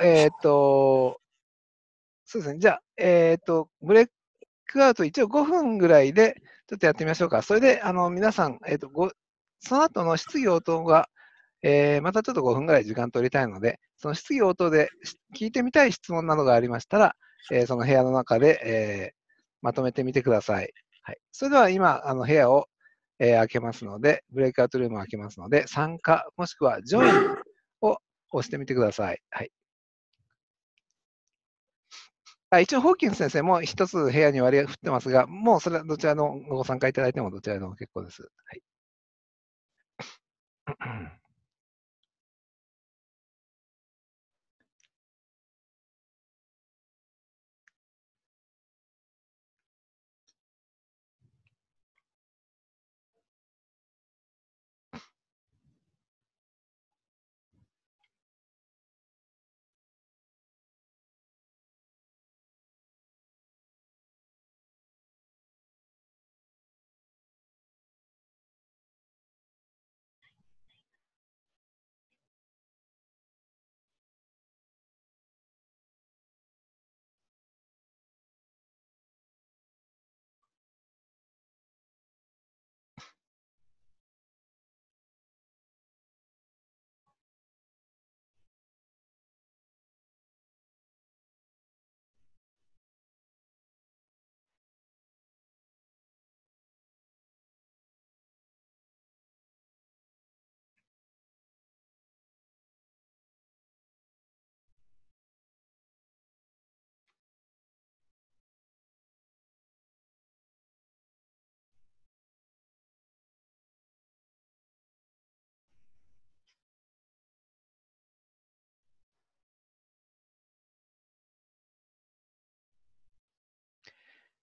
そうですね、じゃあ、ブレイクアウト一応5分ぐらいでちょっとやってみましょうか。それで皆さん、その後の質疑応答が、またちょっと5分ぐらい時間取りたいので、その質疑応答で聞いてみたい質問などがありましたら、その部屋の中で、まとめてみてください。はい、それでは今、部屋を、開けますので、ブレイクアウトルームを開けますので、参加もしくはジョインを押してみてください。はい、一応、ホーキンス先生も一つ部屋に割り振ってますが、もうそれはどちらのご参加いただいてもどちらでも結構です。はい。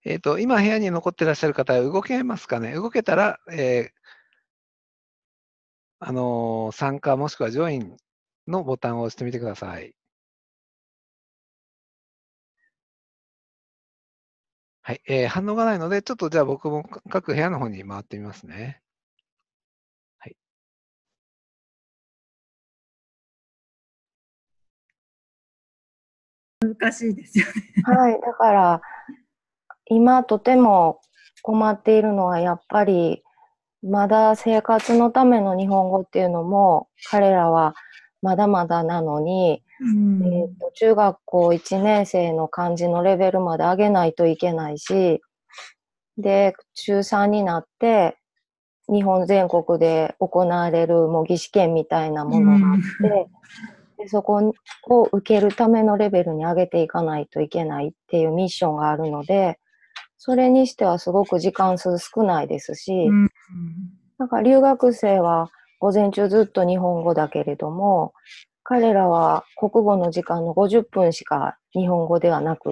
今部屋に残ってらっしゃる方は動けますかね。動けたら、参加もしくはジョインのボタンを押してみてください。はい、反応がないので、ちょっとじゃあ僕も各部屋の方に回ってみますね。はい。 難しいですよね。 はい。だから、今とても困っているのは、やっぱり、まだ生活のための日本語っていうのも、彼らはまだまだなのに、中学校1年生の漢字のレベルまで上げないといけないし、で、中3になって、日本全国で行われる模擬試験みたいなものがあって、でそこを受けるためのレベルに上げていかないといけないっていうミッションがあるので、それにしてはすごく時間数少ないですし、なんか留学生は午前中ずっと日本語だけれども、彼らは国語の時間の50分しか日本語ではなくって、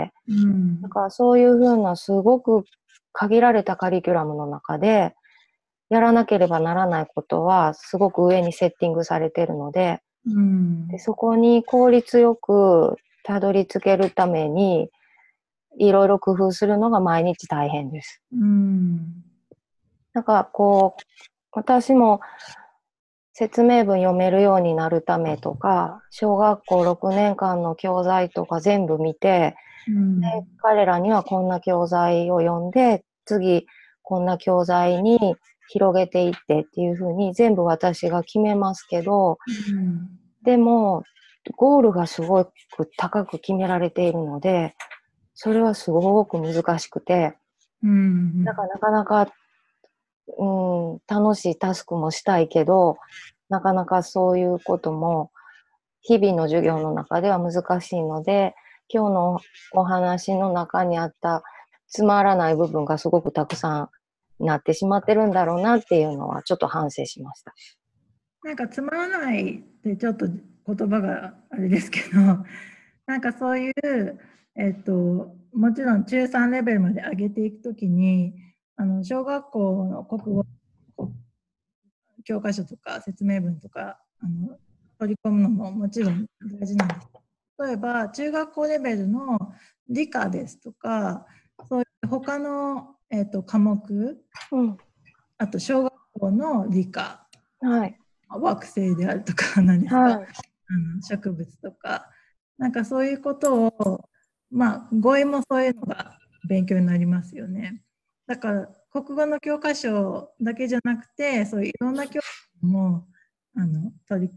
だからそういうふうなすごく限られたカリキュラムの中で、やらなければならないことはすごく上にセッティングされているので、でそこに効率よくたどり着けるために、いろいろ工夫するのが毎日大変です。なんかこう、私も説明文読めるようになるためとか、小学校6年間の教材とか全部見て、で彼らにはこんな教材を読んで、次こんな教材に広げていってっていうふうに全部私が決めますけど、でもゴールがすごく高く決められているので、それはすごく難しくて、だからなかなか、楽しいタスクもしたいけど、なかなかそういうことも日々の授業の中では難しいので、今日のお話の中にあったつまらない部分がすごくたくさんなってしまってるんだろうなっていうのはちょっと反省しました。 なんかつまらないってちょっと言葉があれですけど、なんかそういう、もちろん中3レベルまで上げていくときに、小学校の国語教科書とか説明文とか取り込むのももちろん大事なんです。例えば中学校レベルの理科ですとか、そういう他の、科目、あと小学校の理科、惑星であるとか何ですか、植物とか、なんかそういうことを、語彙もそういうのが勉強になりますよね。だから国語の教科書だけじゃなくて、そういういろんな教科書も取り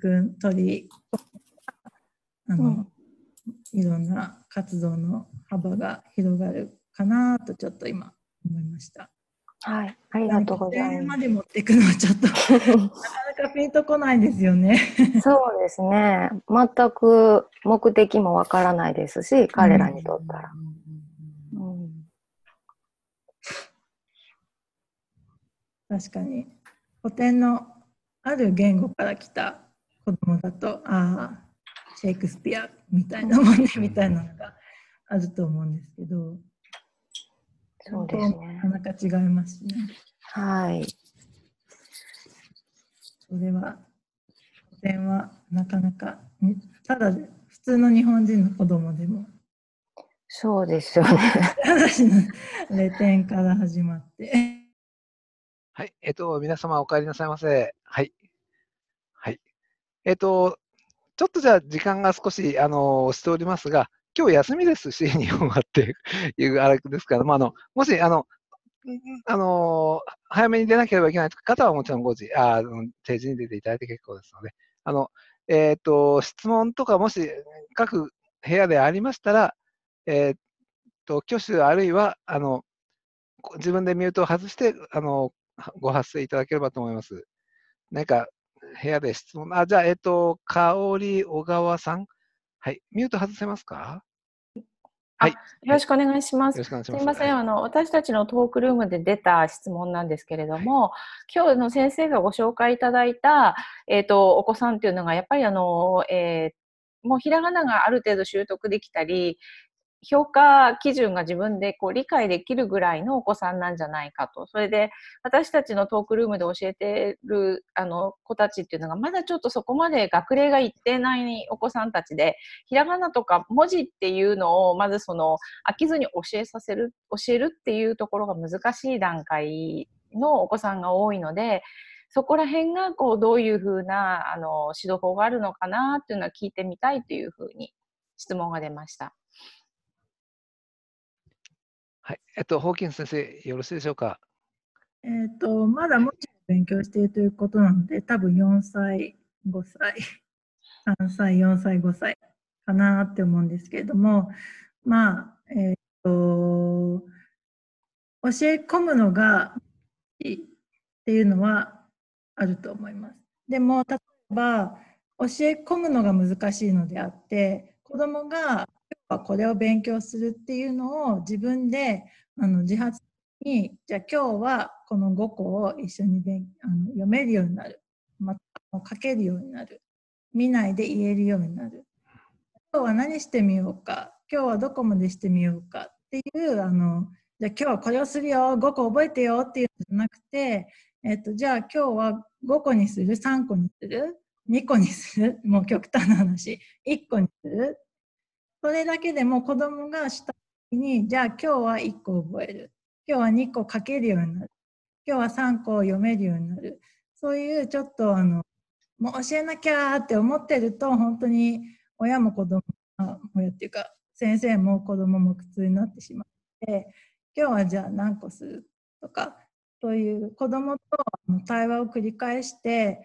いろんな活動の幅が広がるかなとちょっと今思いました。 はい、ありがとうございます。 まで持っていくのはちょっとなかなかピンとこないですよね。 そうですね。全く目的もわからないですし、彼らにとったら。 確かに古典のある言語から来た子供だと、シェイクスピアみたいなもんねみたいなのがあると思うんですけど、 そうですね。 なかなか違いますね。 はい。 それは古典はなかなかただ普通の日本人の子供でもそうですよね。 話のレ点から始まって。 はい、皆様お帰りなさいませ。はい。はい。ちょっとじゃあ時間が少し、押しておりますが、今日休みですし、日本はっていうあれですから、もし、早めに出なければいけない方はもちろん5時、定時に出ていただいて結構ですので、質問とかもし各部屋でありましたら、挙手あるいは、自分でミュートを外して、ご発声いただければと思います。何か部屋で質問、じゃあ、香織、小川さん。はい。ミュート外せますか？はい。 よろしくお願いします。 よろしくお願いします。 すみません、私たちのトークルームで出た質問なんですけれども、今日の先生がご紹介いただいた、お子さんっていうのが、やっぱりもうひらがながある程度習得できたり、 評価基準が自分でこう理解できるぐらいのお子さんなんじゃないかと。それで私たちのトークルームで教えてる子たちっていうのがまだちょっとそこまで学齢がいってないお子さんたちで、ひらがなとか文字っていうのをまず飽きずに教えるっていうところが難しい段階のお子さんが多いので、そこら辺がこうどういうふうな指導法があるのかなっていうのは聞いてみたいというふうに質問が出ました。 はい。ホーキンス先生、よろしいでしょうか。 まだもちろん勉強しているということなので、多分4歳、5歳、3歳、4歳、5歳かなって思うんですけれども、まあ、教え込むのがいいっていうのはあると思います。でも、例えば、教え込むのが難しいのであって、子どもが今日はこれを勉強するっていうのを自分で自発に、じゃあ今日はこの5個を一緒に読めるようになる、また書けるようになる、見ないで言えるようになる、今日は何してみようか、今日はどこまでしてみようかっていうじゃあ今日はこれをするよ、5個覚えてよっていうのじゃなくて、じゃあ今日は5個にする、3個にする、2個にする、もう極端な話、1個にする。それだけでも子供がした時に、じゃあ今日は1個覚える。今日は2個書けるようになる。今日は3個読めるようになる。そういうちょっともう教えなきゃって思ってると、本当に親も子供親っていうか、先生も子供も苦痛になってしまって、今日はじゃあ何個するとか、そういう子供と対話を繰り返して、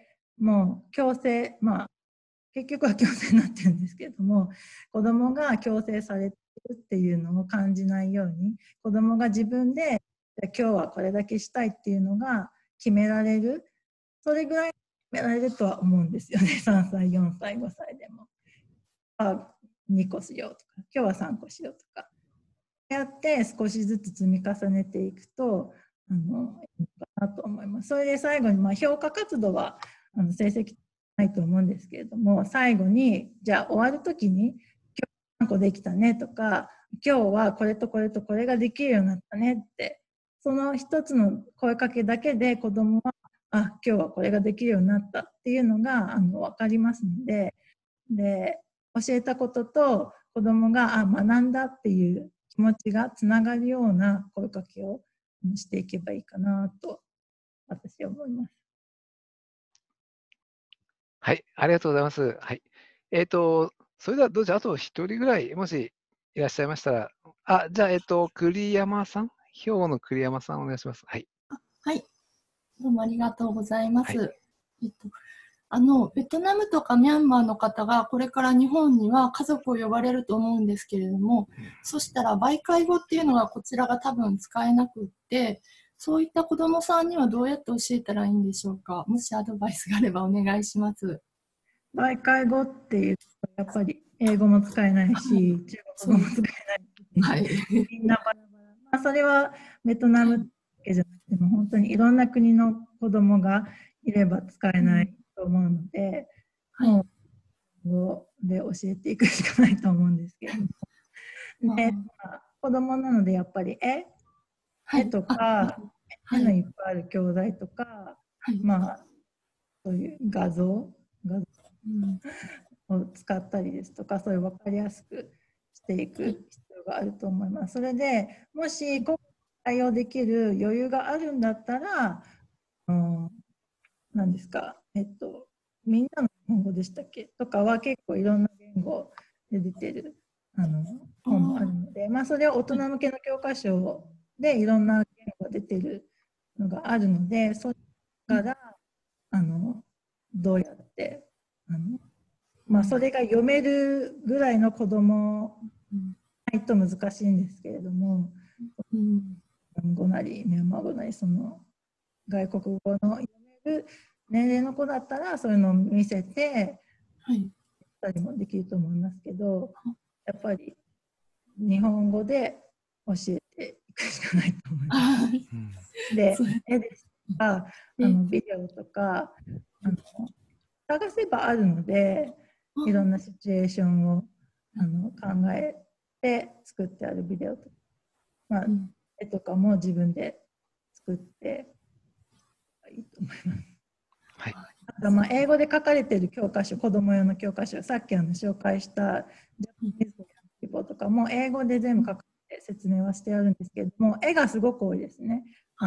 もう強制、結局は強制になってるんですけれども、子供が強制されてるっていうのを感じないように、子供が自分で今日はこれだけしたいっていうのが決められる、それぐらい決められるとは思うんですよね。3歳、4歳、5歳でも。2個しようとか、今日は3個しようとか。やって少しずつ積み重ねていくといいのかなと思います。それで最後に、評価活動は成績ないと思うんですけれども、最後にじゃあ終わる時に今日何個できたねとか、今日はこれとこれとこれができるようになったねって、その一つの声かけだけで子どもは今日はこれができるようになったっていうのが分かりますので、教えたことと子どもが学んだっていう気持ちがつながるような声かけをしていけばいいかなと私は思います。 はい、ありがとうございます。はい。それではどうぞあと一人ぐらい、もしいらっしゃいましたら、じゃあ、栗山さん、兵庫の栗山さん、お願いします。はい。 はい。どうもありがとうございます。 はい、 ベトナムとかミャンマーの方がこれから日本には家族を呼ばれると思うんですけれども、そしたら媒介語っていうのがこちらが多分使えなくって、そういった子どもさんにはどうやって教えたらいいんでしょうか。もしアドバイスがあればお願いします。 媒介語っていうとやっぱり英語も使えないし、中国語も使えないし、みんなバラバラ。それはベトナムだけじゃなくても本当にいろんな国の子どもがいれば使えないと思うので、もう英語で教えていくしかないと思うんですけども。で、子どもなのでやっぱり絵とか、絵のいっぱいある教材とか、そういう画像を使ったりですとか、そういう分かりやすくしていく必要があると思います。それでもし対応できる余裕があるんだったら、何ですか、みんなの日本語でしたっけとかは結構いろんな言語で出てる本もあるので、それは大人向けの教科書でいろんな言語が出てるのがあるので、それからどうやってそれが読めるぐらいの子供ないと難しいんですけれども、日本語なりミャンマー語なりその外国語の読める年齢の子だったらそういうのを見せてたりもできると思いますけど、やっぱり日本語で教えていくしかないと思います。で、絵ですとかビデオとか探せばあるので、いろんなシチュエーションを考えで作ってあるビデオとか、まあうん、 絵とかも自分で作っていいと思います。 はい。 あとまあ英語で書かれている教科書、子供用の教科書、さっき紹介したジャパニーズリポとかも英語で全部書かれて説明はしてあるんですけれども、絵がすごく多いですね。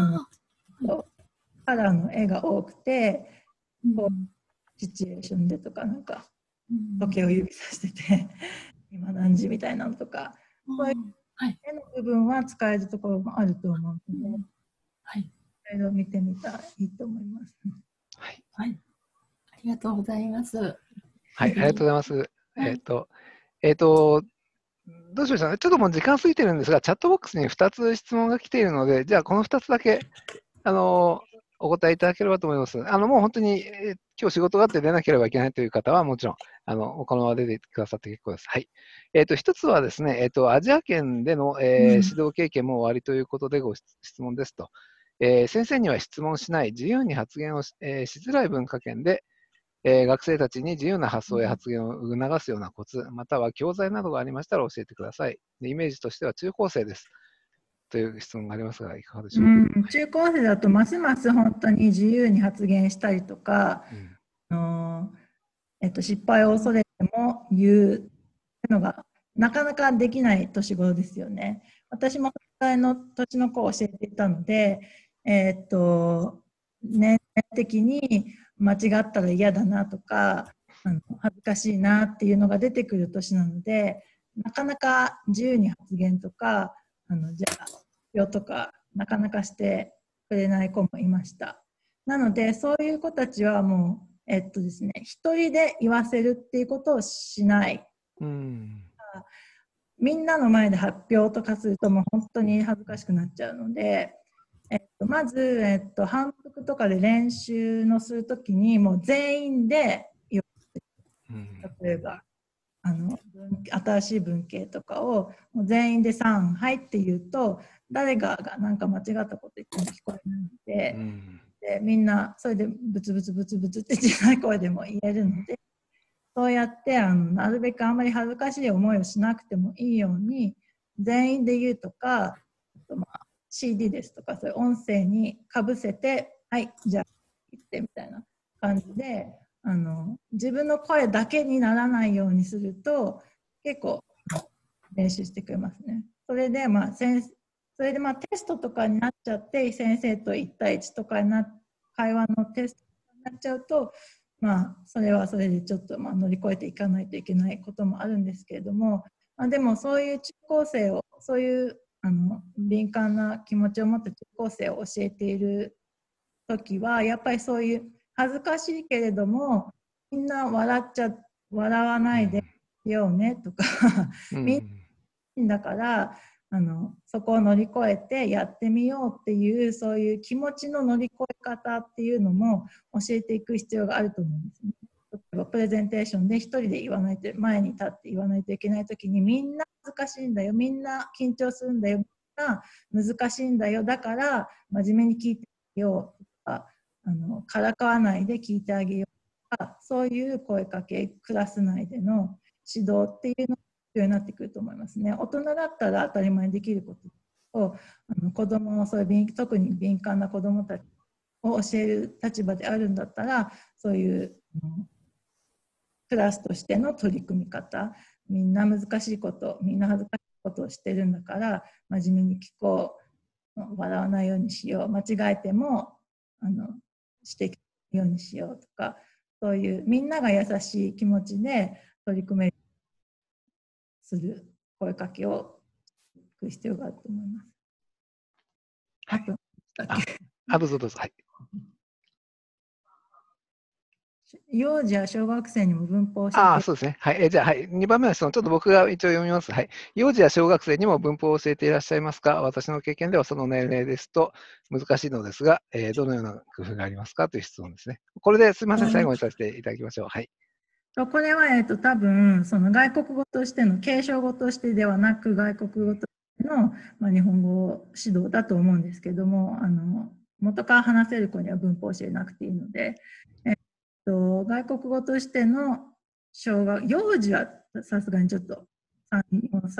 カラーの絵が多くて、こうシチュエーションでとか、なんか時計を指さしてて今何時みたいなのとか、そういう絵の部分は使えるところもあると思うので、 はい、 いろいろ見てみたらいいと思います。 はい。 はい、ありがとうございます。 はい、ありがとうございます。どうしましょうね。ちょっともう時間過ぎてるんですが、チャットボックスに2つ質問が来ているので、じゃあこの2つだけ、お答えいただければと思います。もう本当に、今日仕事があって出なければいけないという方は、もちろん、このまま出てくださって結構です。はい。一つはですね、アジア圏での、指導経験も終わりということでご質問ですと。先生には質問しない、自由に発言をしづらい文化圏で、学生たちに自由な発想や発言を促すようなコツ、または教材などがありましたら教えてください。イメージとしては中高生です。という質問がありますが、いかがでしょうか。 中高生だとますます本当に自由に発言したりとか、失敗を恐れても言うのがなかなかできない年頃ですよね。私もその年の子を教えていたので、年齢的に間違ったら嫌だなとか恥ずかしいなっていうのが出てくる年なので、なかなか自由に発言とかじゃあよとかなかなかしてくれない子もいました。なのでそういう子たちはもうですね、一人で言わせるっていうことをしない。みんなの前で発表とかするともう本当に恥ずかしくなっちゃうので、まず、反復とかで練習のするときにもう全員で言わせる。例えば新しい文系とかをもう全員で3はいって言うと、誰がなんか間違ったこと言っても聞こえないので、でみんなそれでブツブツブツブツって小さい声でも言えるので、そうやってなるべくあんまり恥ずかしい思いをしなくてもいいように全員で言うとか、あとCD ですとかそういう音声にかぶせて、はいじゃあ言ってみたいな感じで自分の声だけにならないようにすると結構練習してくれますね。それでテストとかになっちゃって先生と1対1とか会話のテストになっちゃうと、それはそれでちょっと乗り越えていかないといけないこともあるんですけれども、でもそういう中高生をそういう敏感な気持ちを持った中高生を教えている時はやっぱりそういう恥ずかしいけれどもみんな笑わないでようねとかみんなだからそこを乗り越えてやってみようっていうそういう気持ちの乗り越え方っていうのも教えていく必要があると思うんですね。例えばプレゼンテーションで一人で言わないと前に立って言わないといけない時にみんな難しいんだよ、みんな緊張するんだよ、みんな難しいんだよ、だから真面目に聞いてあげようとかからかわないで聞いてあげようとか、そういう声かけクラス内での指導っていうのが必要になってくると思いますね。大人だったら当たり前にできることを子供を特に敏感な子どもたちを教える立場であるんだったらそういうクラスとしての取り組み方、みんな難しいことみんな恥ずかしいことをしてるんだから真面目に聞こう、笑わないようにしよう、間違えても指摘するようにしようとか、そういうみんなが優しい気持ちで取り組めるする声かけをいく必要があると思います。 どうぞどうぞ。はい。 幼児や小学生にも文法を教えて。 そうですね。はい。じゃあ、はい。2番目はちょっと僕が一応読みます。はい。幼児や小学生にも文法を教えていらっしゃいますか？私の経験ではその年齢ですと難しいのですが、どのような工夫がありますかという質問ですね。これですみません。最後にさせていただきましょう。はい。 これは、多分その外国語としての継承語としてではなく外国語としての、日本語指導だと思うんですけども、元から話せる子には文法を教えなくていいので、外国語としての幼児はさすがにちょっと3、4歳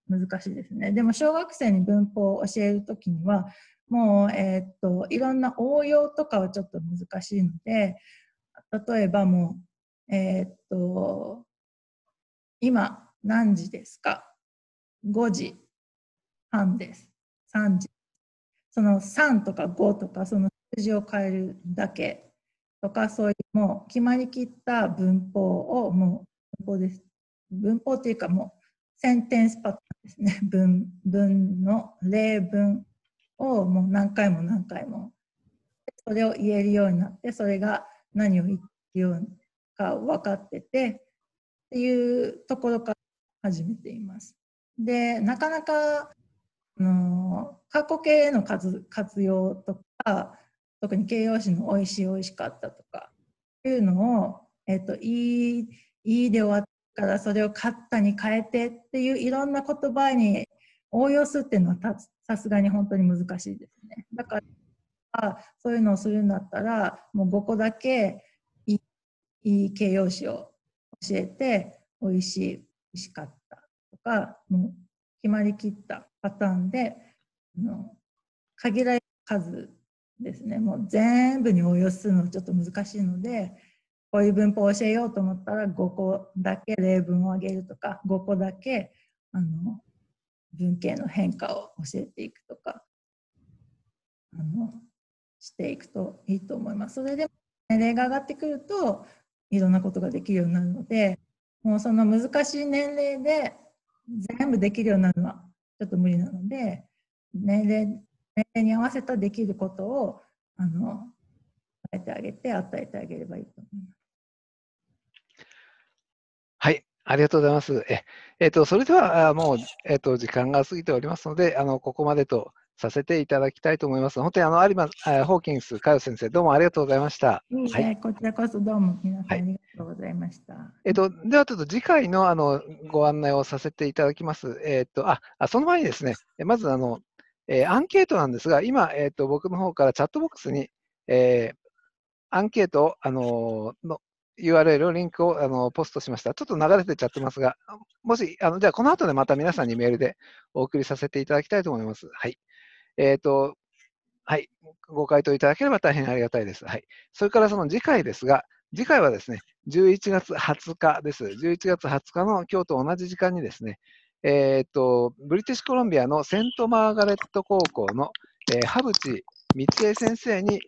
難しいですね。でも小学生に文法を教えるときには、もう、いろんな応用とかはちょっと難しいので、例えばもう、今何時ですか ?5 時半です。3時。その3とか5とかその数字を変えるだけとか、そういうもう決まりきった文法をもう文法です。文法っていうかもうセンテンスパターンですね。文の例文をもう何回も何回もそれを言えるようになって、それが何を言ってるようか分かっててっていうところから始めています。で、なかなか過去形への活用とか、特に形容詞のおいしいおいしかったとかいうのを、いいで終わったからそれをかったに変えてっていういろんな言葉に応用するっていうのはさすがに本当に難しいですね。だからそういうのをするんだったらもう5個だけいい形容詞を教えておいしいおいしかったとかもう決まりきったパターンで限られた数ですね、もう全部に応用するのはちょっと難しいので、こういう文法を教えようと思ったら5個だけ例文をあげるとか、5個だけ文型の変化を教えていくとかしていくといいと思います。それで年齢が上がってくるといろんなことができるようになるので、もうその難しい年齢で全部できるようになるのはちょっと無理なので、年齢に合わせたできることを与えてあげて与えてあげればいいと思います。 はい、ありがとうございます。それではもう、時間が過ぎておりますので、ここまでとさせていただきたいと思います。本当に有馬ホーキンス佳代先生、どうもありがとうございました。 はい、こちらこそどうも皆さんありがとうございました。 ではちょっと次回のご案内をさせていただきます。その前にですね、まずアンケートなんですが、今、僕の方からチャットボックスに、アンケートのURL をリンクをポストしました。ちょっと流れてっちゃってますが、もし、じゃあこの後でまた皆さんにメールでお送りさせていただきたいと思います。はい。はい。ご回答いただければ大変ありがたいです。はい。それからその次回ですが、次回はですね、11月20日です。11月20日の今日と同じ時間にですね、ブリティッシュコロンビアのセントマーガレット高校の、羽淵光恵先生に、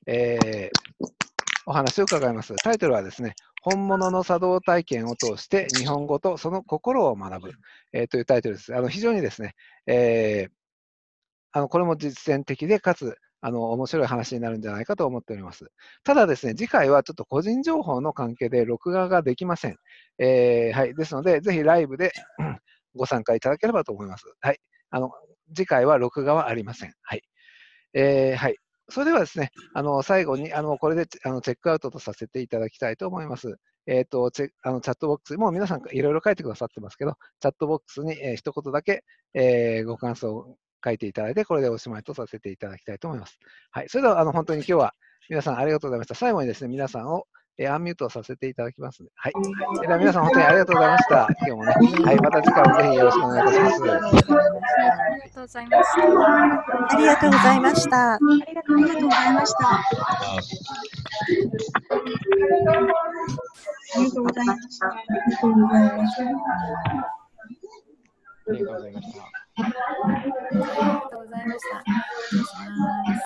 お話を伺います。タイトルはですね、本物の茶道体験を通して日本語とその心を学ぶ、というタイトルです。非常にですね、これも実践的で、かつ、面白い話になるんじゃないかと思っております。ただですね、次回はちょっと個人情報の関係で録画ができません。はい。ですので、ぜひライブでご参加いただければと思います。はい。次回は録画はありません。はい。はい。それではですね、最後に、これでチェックアウトとさせていただきたいと思います。チャットボックス、もう皆さんいろいろ書いてくださってますけど、チャットボックスに、一言だけ、ご感想を書いていただいて、これでおしまいとさせていただきたいと思います。はい。それでは、本当に今日は皆さんありがとうございました。最後にですね、皆さんを、アンミュートをさせていただきます。はい。では皆さん本当にありがとうございました。今日もね。はい。また次回もぜひよろしくお願いいたします。 ありがとうございました。 ありがとうございました。 ありがとうございました。 ありがとうございました。 ありがとうございました。 ありがとうございました。 ありがとうございました。失礼します。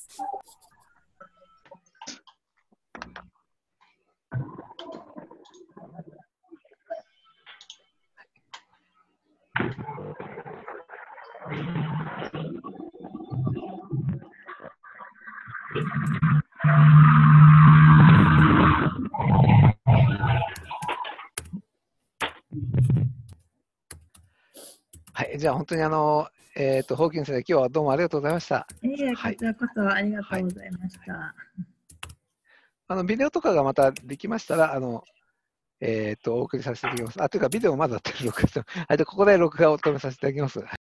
はい。じゃあ本当にホーキンス先生、今日はどうもありがとうございました。 こちらこそありがとうございました。 ビデオとかがまたできましたら、お送りさせていただきます。というか、ビデオまだやってる録画して、ここで録画を止めさせていただきます。